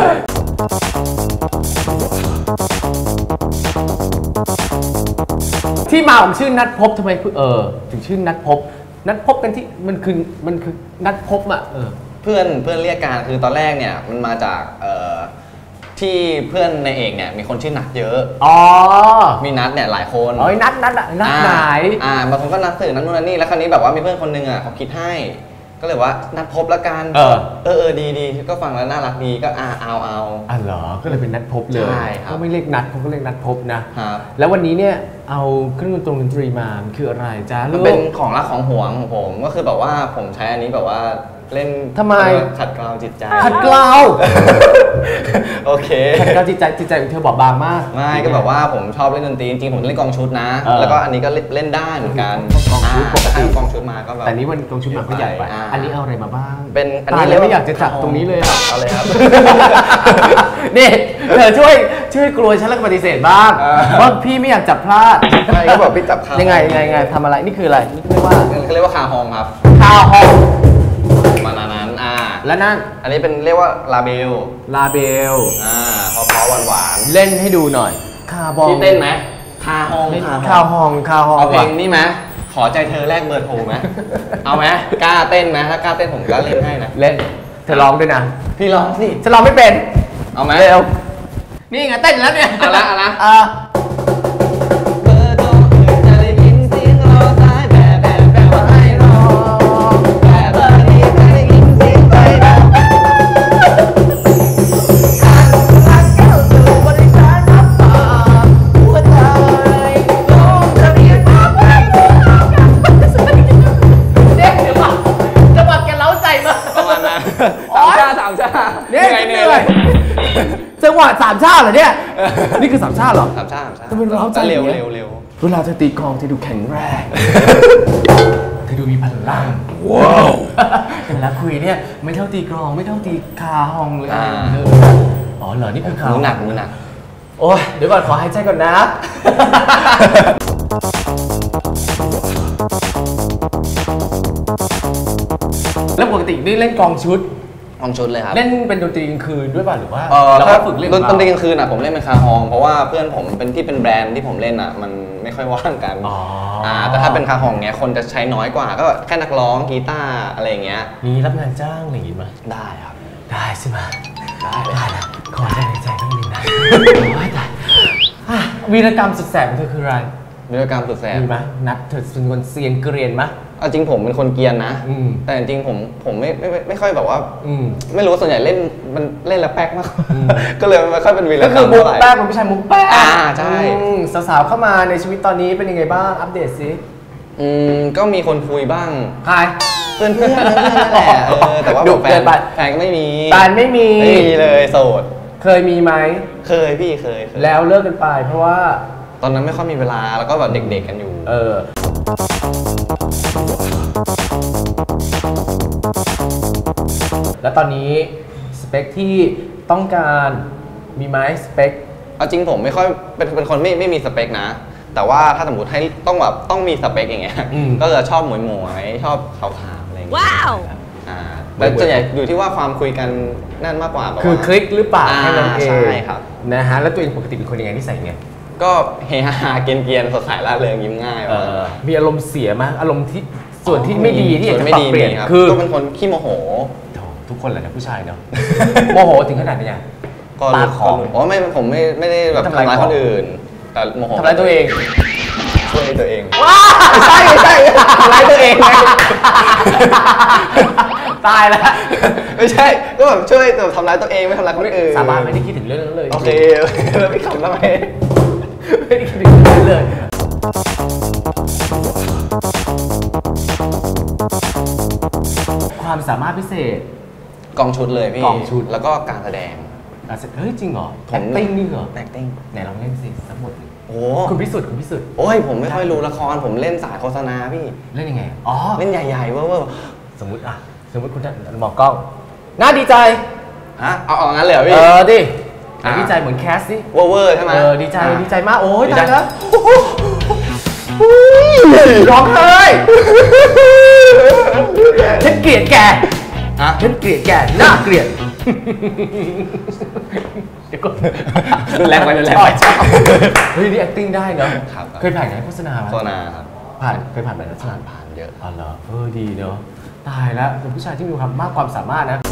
ที่มาของชื่อนัทภพทำไมเออถึงชื่อนัทภพนัทภพกันที่มันคือมันคือนัทภพอ่ะเออเพื่อนเพื่อนเรียกกันคือตอนแรกเนี่ยมันมาจากเอ่อที่เพื่อนในเอกเนี่ยมีคนชื่อนัทเยอะอ๋อมีนัทเนี่ยหลายคนอ๋อนัทนัทนัทไหนอ่าบางคนก็นัทสื่อนัทนู่นนั่นนี่แล้วคราวนี้แบบว่ามีเพื่อนคนนึงอ่ะเขาคิดให้ก็เลยว่านัดพบละกันเออเออดีดีก็ฟังแล้วน่ารักดีก็อ่าเอาเอาอ่ะเหรอก็เลยเป็นนัดพบเลยใช่ครับก็ไม่เรียกนัดเขาก็เรียกนัดพบนะแล้ววันนี้เนี่ยเอาเครื่องดนตรีมาคืออะไรจ้ามันเป็นของรักของหวงของผมก็คือแบบว่าผมใช้อันนี้แบบว่าเล่นทำไมขัดเกลาจิตใจขัดเกลาโอเคขัดเกลาจิตใจจิตใจของเธอบอบบางมากไม่ก็แบบว่าผมชอบเล่นดนตรีจริงๆผมเล่นกองชุดนะเออแล้วก็อันนี้ก็เล่นได้เหมือนกันกองชุดปกติอ่ากองชุดมาก็แบบแต่นี้มันกองชุดมันก็ใหญ่ไปอ่าอันนี้เอาอะไรมาบ้างเป็นอันตานี้ยแล้วไม่อยากจะจับตรงนี้เลยอะเอาเลยครับนี่เธอช่วยช่วยกลัวฉันแล้วก็ปฏิเสธบ้างเออว่าพี่ไม่อยากจับพลาดใช่ก็บอกพี่จับขายังไงยังไงยังไงทำอะไรนี่คืออะไรนี่คือว่าเขาเรียกว่าคาฮองครับคาฮองมานานั้นอ่าและนั่นอันนี้เป็นเรียกว่าลาเบลลาเบลอ่าเพราะๆหวานเล่นให้ดูหน่อยคาบองๆพี่เต้นไหมคาฮองคาฮองคาฮองเอาเพลงนี้ไหมขอใจเธอแลกเบอร์โทรไหมเอาไหมกล้าเต้นไหมถ้ากล้าเต้นผมก็เล่นให้นะเล่นเธอร้องด้วยนะพี่ร้องสิฉันร้องไม่เป็นเอาไหมเร็วนี่ไงเต้นแล้วเนี่ยเอาละเอาละอ่ะเบอร์โทรจะได้ยินเสียงรอสายแบบแบบแบบว่าให้รอแบบเบอร์นี้จะได้ยินเสียงไปแบบรักแก้วสู่บริษัทน้ำตาหัวใจลงทะเบียนมาไว้เด็กเดี๋ยวก่อนจังหวะแกเล้าใจมากประมาณนั้นอ๋อสามชาติสามชาติเนี่ยเหเหนื่นื่อยอยจังหวะสามชาติเหรอเนี่ย นี่คือสามชาติเหรอสามชาติสามชาติทำไมเร้าใจเร็วอย่างเงี้เร็ยวเร็วเวลาเธอตีกลองเธอดูแข็งแรง เธอดูมีพลัง ว้าวแต่เวลาคุยเนี่ยไม่เท่าตีกลองไม่เท่าตีคาฮองเลยอ่าเอออ๋อเหรอนี่คือคามือหนักมือหนักโอ้ยเดี๋ยวก่อนขอหายใจก่อนนะ แล้วปกตินี่เล่นกลองชุดลองชุดเลยครับเล่นเป็นดนตรีกลางคืนด้วยป่ะหรือว่าเออเราถ้าก็ฝึกเล่นดนของตรีกเราลางคืนอ่ะผมเล่นเป็นคาฮอง เพราะว่าเพื่อนผมเป็นที่เป็นแบรนด์ที่ผมเล่นอ่ะมันไม่ค่อยว่างกันอ๋ออ่าแต่ถ้าเป็นคาฮองเนี้ยคนจะใช้น้อยกว่าก็แค่นักร้องกีตาร์อะไรอย่างเงี้ยมีรับงานจ้างอะไรอย่างงี้ไหมได้ครับได้ใช่ไหมได้เลยได้นะขอใจในใจต้องมีนะ โอ้ยตายอ่ะวีรกรรมสุดแสบของเธอคืออะไรวิรกรรมสุดแสบมีไหมนัดเธอเป็นคนเซียนเกรียนไหมเอาจริงผมเป็นคนเกรียนนะอืมแต่จริงผมผมไม่ไม่ไม่ไม่ค่อยแบบว่าอืมไม่รู้ส่วนใหญ่เล่นมันเล่นแล้วแป๊กมากอืมก็เลยไม่ค่อยเป็นวีรก็กรคืรอมมุกเท่าไหร่แป้งเป็นผู้ชายมุกแป้งอ่าใช่อืมสาวๆเข้ามาในชีวิตตอนนี้เป็นยังไงบ้างอัปเดตสิอืมก็มีคนคุยบ้างใครเพื่อนเพื่อนเพื่อนนั่นแหละเออแต่ว่าดุแฟเกินนไปแฟนก็ไม่มีแฟนไม่มีไม่มีเลยโสดเคยมีไหมเคยพี่เคยเคยแล้วเลิกกันไปเพราะว่าตอนนั้นไม่ค่อยมีเวลาแล้วก็แบบเด็กๆกันอยู่เออ แล้วตอนนี้สเปคที่ต้องการมีไหมสเปคเอาจริงผมไม่ค่อยเป็นเป็นคนไม่ไม่มีสเปคนะ แต่ว่าถ้าสมมติให้ต้องแบบต้องมีสเปคอย่างเงี้ยอืมก็จะชอบหมวยหมวยๆชอบขาวๆอะไรอย่างเงี้ยว้าวอ่าแต่ส่วนใหญ่อยู่ที่ว่าความคุยกันนั่นมากกว่าแบบว่าคือคลิกหรือเปล่าอ่าแค่นั้นเองใช่ครับนะฮะแล้วตัวเองปกติเป็นคนยังไงที่ใส่ไงก็เฮฮาๆเกรียนๆสดใสร่าเริงยิ้มง่ายเออมีอารมณ์เสียไหมอารมณ์ที่ส่วนที่ไม่ดีที่อยากส่จะวนปไม่รับดีเปลี่ยนมีรับคือก็เป็นคนขี้โมโหโถทุกคนแหละนะผู้ชายเนาะ โมโหถึงขนาดนี้ไงก็ปารู้ของอ๋อไม่ผมไม่ไม่ได้แบบทำร้ายทำร้ายขคองนอื่น แต่โมโหทำร้ายตัวเองช่วยตัวเองว้าไม่ใช่ไม่ใช่ทำร้ายตัวเองไงตายแล้วไม่ใช่ก็แบบช่วยแบบทำร้ายตัวเองไม่ทำร้ายคนอื่นสาบานไม่ได้คิดถึงเรื่องนั้นเลยโอเคแล้วพี่ขำทำไมไม่ได้คิดถึงเรื่องนั้นเลย ความสามารถพิเศษกองชุดเลยพี่กองชุดแล้วก็การแสดงอ่ะเฮ้ยจริงเหรอผม acting นี่เหรอ acting ไหนลองเล่นสิทั้งหมดเลยโอ้คุณพิสุทธิ์คุณพิสุทธิ์โอ้ยผมไม่ค่อยรู้ละครผมเล่นสายโฆษณาพี่เล่นยังไงอ๋อเล่นใหญ่ๆเวอร์สมมุติอ่ะสมมุติคุณจะมองกล้องน่าดีใจๆฮะเอาเอางั้นเลยเหรอเอพี่อดิอ่ะดีใจเหมือนแคสสิเวอร์เวอร์ใช่ไหมเออดีใจอ่ะดีใจมากโอ้ยดีตาใจยแล้วร้องไห้ฉันเกลียดแกฮะฉันเกลียดแกน่าเกลียดเดี๋ยวก่อนรุนแรงไปรุนแรงไปชอบเฮ้ยนี่ acting ได้เนาะครับเคยผ่านงานโฆษณาไหมโฆษณาครับผ่านเคยผ่านแบบนั้นผ่านผ่านเยอะอ๋อเหรอเออดีเนาะตายแล้วเป็นผู้ชายที่มีความมากความสามารถนะ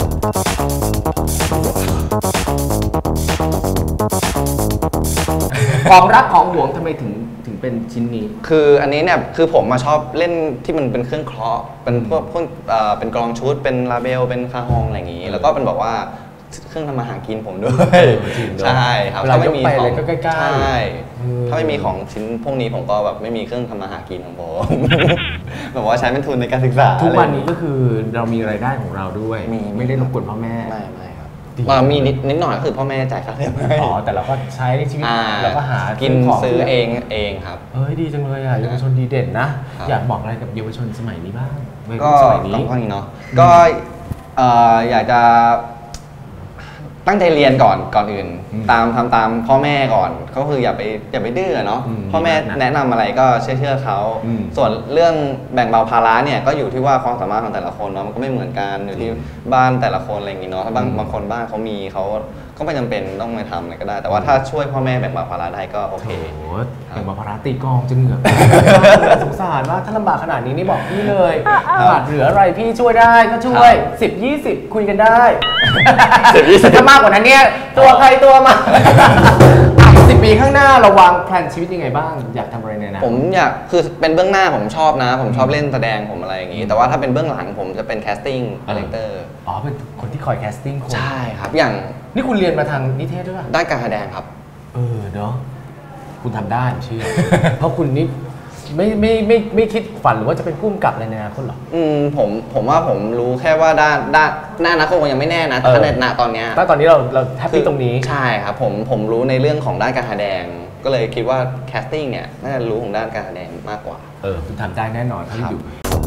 ของรักของหวงทำไมถึงถึงเป็นชิ้นนี้คืออันนี้เนี่ยคือผมมาชอบเล่นที่มันเป็นเครื่องเคราะห์เป็นพวกพวกเอ่อเป็นกลองชุดเป็นลาเบลเป็นคาฮองอะไรอย่างนี้ แล้วก็เป็นแบบว่าเครื่องทำมาหากินผมด้วยใช่ครับถ้าไม่มีของก็ใกล้ๆใช่ถ้าไม่มีของชิ้นพวกนี้ผมก็แบบไม่มีเครื่องทำมาหากินของผมแบบว่าใช้เป็นทุนในการศึกษาทุกวันนี้ก็คือเรามีรายได้ของเราด้วยไม่ได้รบกวนพ่อแม่ไม่ไม่ครับมีนิดนิดหน่อยก็คือพ่อแม่จ่ายค่าเทอมให้อ๋อแต่เราก็ใช้ในชีวิตเราก็หากินซื้อเองเองครับเฮ้ยดีจังเลยอ่ะเยาวชนดีเด่นนะอยากบอกอะไรกับเยาวชนสมัยนี้บ้างก็สมัยนี้ก็นี้เนาะก็อยากจะตั้งใจเรียนก่อนก่อนอื่นตามทำตามพ่อแม่ก่อนก็คืออย่าไปอย่าไปดื้อเนาะพ่อแม่แนะนำอะไรก็เชื่อเชื่อเขาส่วนเรื่องแบ่งเบาภาระเนี่ยก็อยู่ที่ว่าความสามารถของแต่ละคนเนาะมันก็ไม่เหมือนกันอยู่ที่บ้านแต่ละคนอะไรอย่างงี้เนาะถ้าบางบางคนบ้านเขามีเขาก็ไม่จำเป็นต้องมาทำอะไรก็ได้แต่ว่าถ้าช่วยพ่อแม่แบ่งเบาภาระได้ก็โอเคแบ่งเบาภาระตีกองจนเหงื่อสงสารว่าถ้าลำบากขนาดนี้นี่บอกพี่เลยขาดเหลืออะไรพี่ช่วยได้ก็ช่วยสิบยี่สิบคุยกันได้ถ้ามากกว่านั้นเนี่ยตัวใครตัวมาสิบปีข้างหน้าเราวางแผนชีวิตยังไงบ้างอยากทำอะไรเนี่ยนะผมอยากคือเป็นเบื้องหน้าผมชอบนะผมชอบเล่นแสดงผมอะไรอย่างงี้แต่ว่าถ้าเป็นเบื้องหลังผมจะเป็นแคสติ้งคาแรคเตอร์อ๋อเป็นคนที่คอยแคสติ้งคนใช่ครับอย่างนี่คุณเรียนมาทางนิเทศด้วยด้านการแสดงครับเออเนาะคุณทำได้เชื่อเพราะคุณนี่ไม่ไม่ไม่ไม่คิดฝันหรือว่าจะเป็นผู้กำกับในอนาคตหรออืมผมผมว่าผมรู้แค่ว่าด้านด้านหน้าอนาคตยังไม่แน่นะแต่ในณตอนนี้ณตอนนี้เราเราแฮปปี้ตรงนี้ใช่ครับผมผมรู้ในเรื่องของด้านการแสดงก็เลยคิดว่าแคสติ้งเนี่ยน่าจะรู้ของด้านการแสดงมากกว่าเออคุณทำได้แน่นอนครับอยู่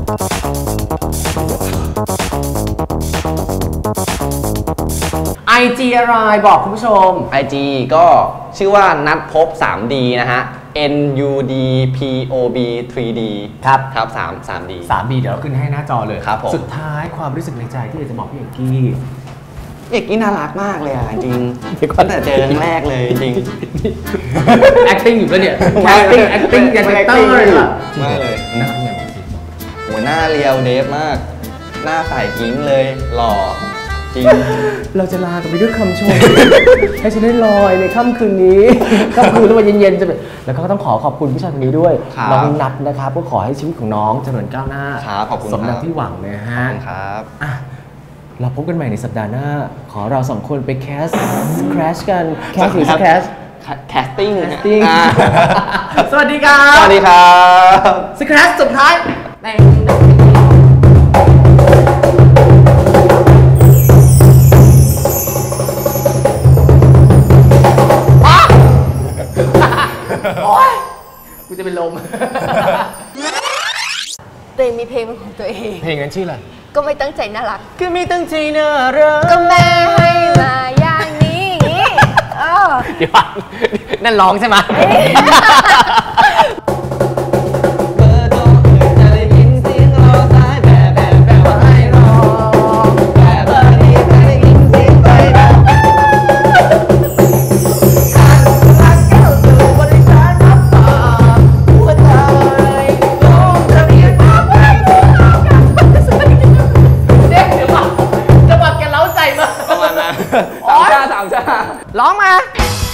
ไอจีอะไรบอกคุณผู้ชมไอ จี ก็ชื่อว่านัดพบ ทรี ดี นะฮะ N U D P O B ทรี ดีครับครับสาม สาม ดีสาม ดี เดี๋ยวเราขึ้นให้หน้าจอเลยครับผมสุดท้ายความรู้สึกในใจที่อยากจะบอกพี่เอกกี้เอกกี้น่ารักมากเลยอ่ะจริงตั้งแต่เจอครั้งแรกเลยจริง acting อยู่แล้วเนี่ย acting acting ยัง acting เลยมากเลยหน้าไงหัวหน้าเรียวเดฟมากหน้าใสกิ้งเลยหล่อจริงเราจะลากันไปด้วยคำชมให้ฉันได้ลอยในค่ำคืนนี้ค่ำคืนแล้ววันเย็นๆจะเป็นแล้วก็ต้องขอขอบคุณผู้ชายคนนี้ด้วยน้องนัทนะครับก็ขอให้ชีวิตของน้องเจริญก้าวหน้าสมดังที่หวังนะฮะครับเราพบกันใหม่ในสัปดาห์หน้าขอเราสองคนไปแคสแคสกันแคสหรือแคสแคสติ้งสวัสดีครับสวัสดีครับสแครชสุดท้ายโอ๊ยกูจะเป็นลมตัวเองมีเพลงเป็นของตัวเองเพลงนั้นชื่ออะไรก็ไม่ตั้งใจน่ารักก็ไม่ตั้งใจน่ารักก็แม่ให้มาอย่างนี้เดี๋ยวนั่นร้องใช่ไหมร้องมา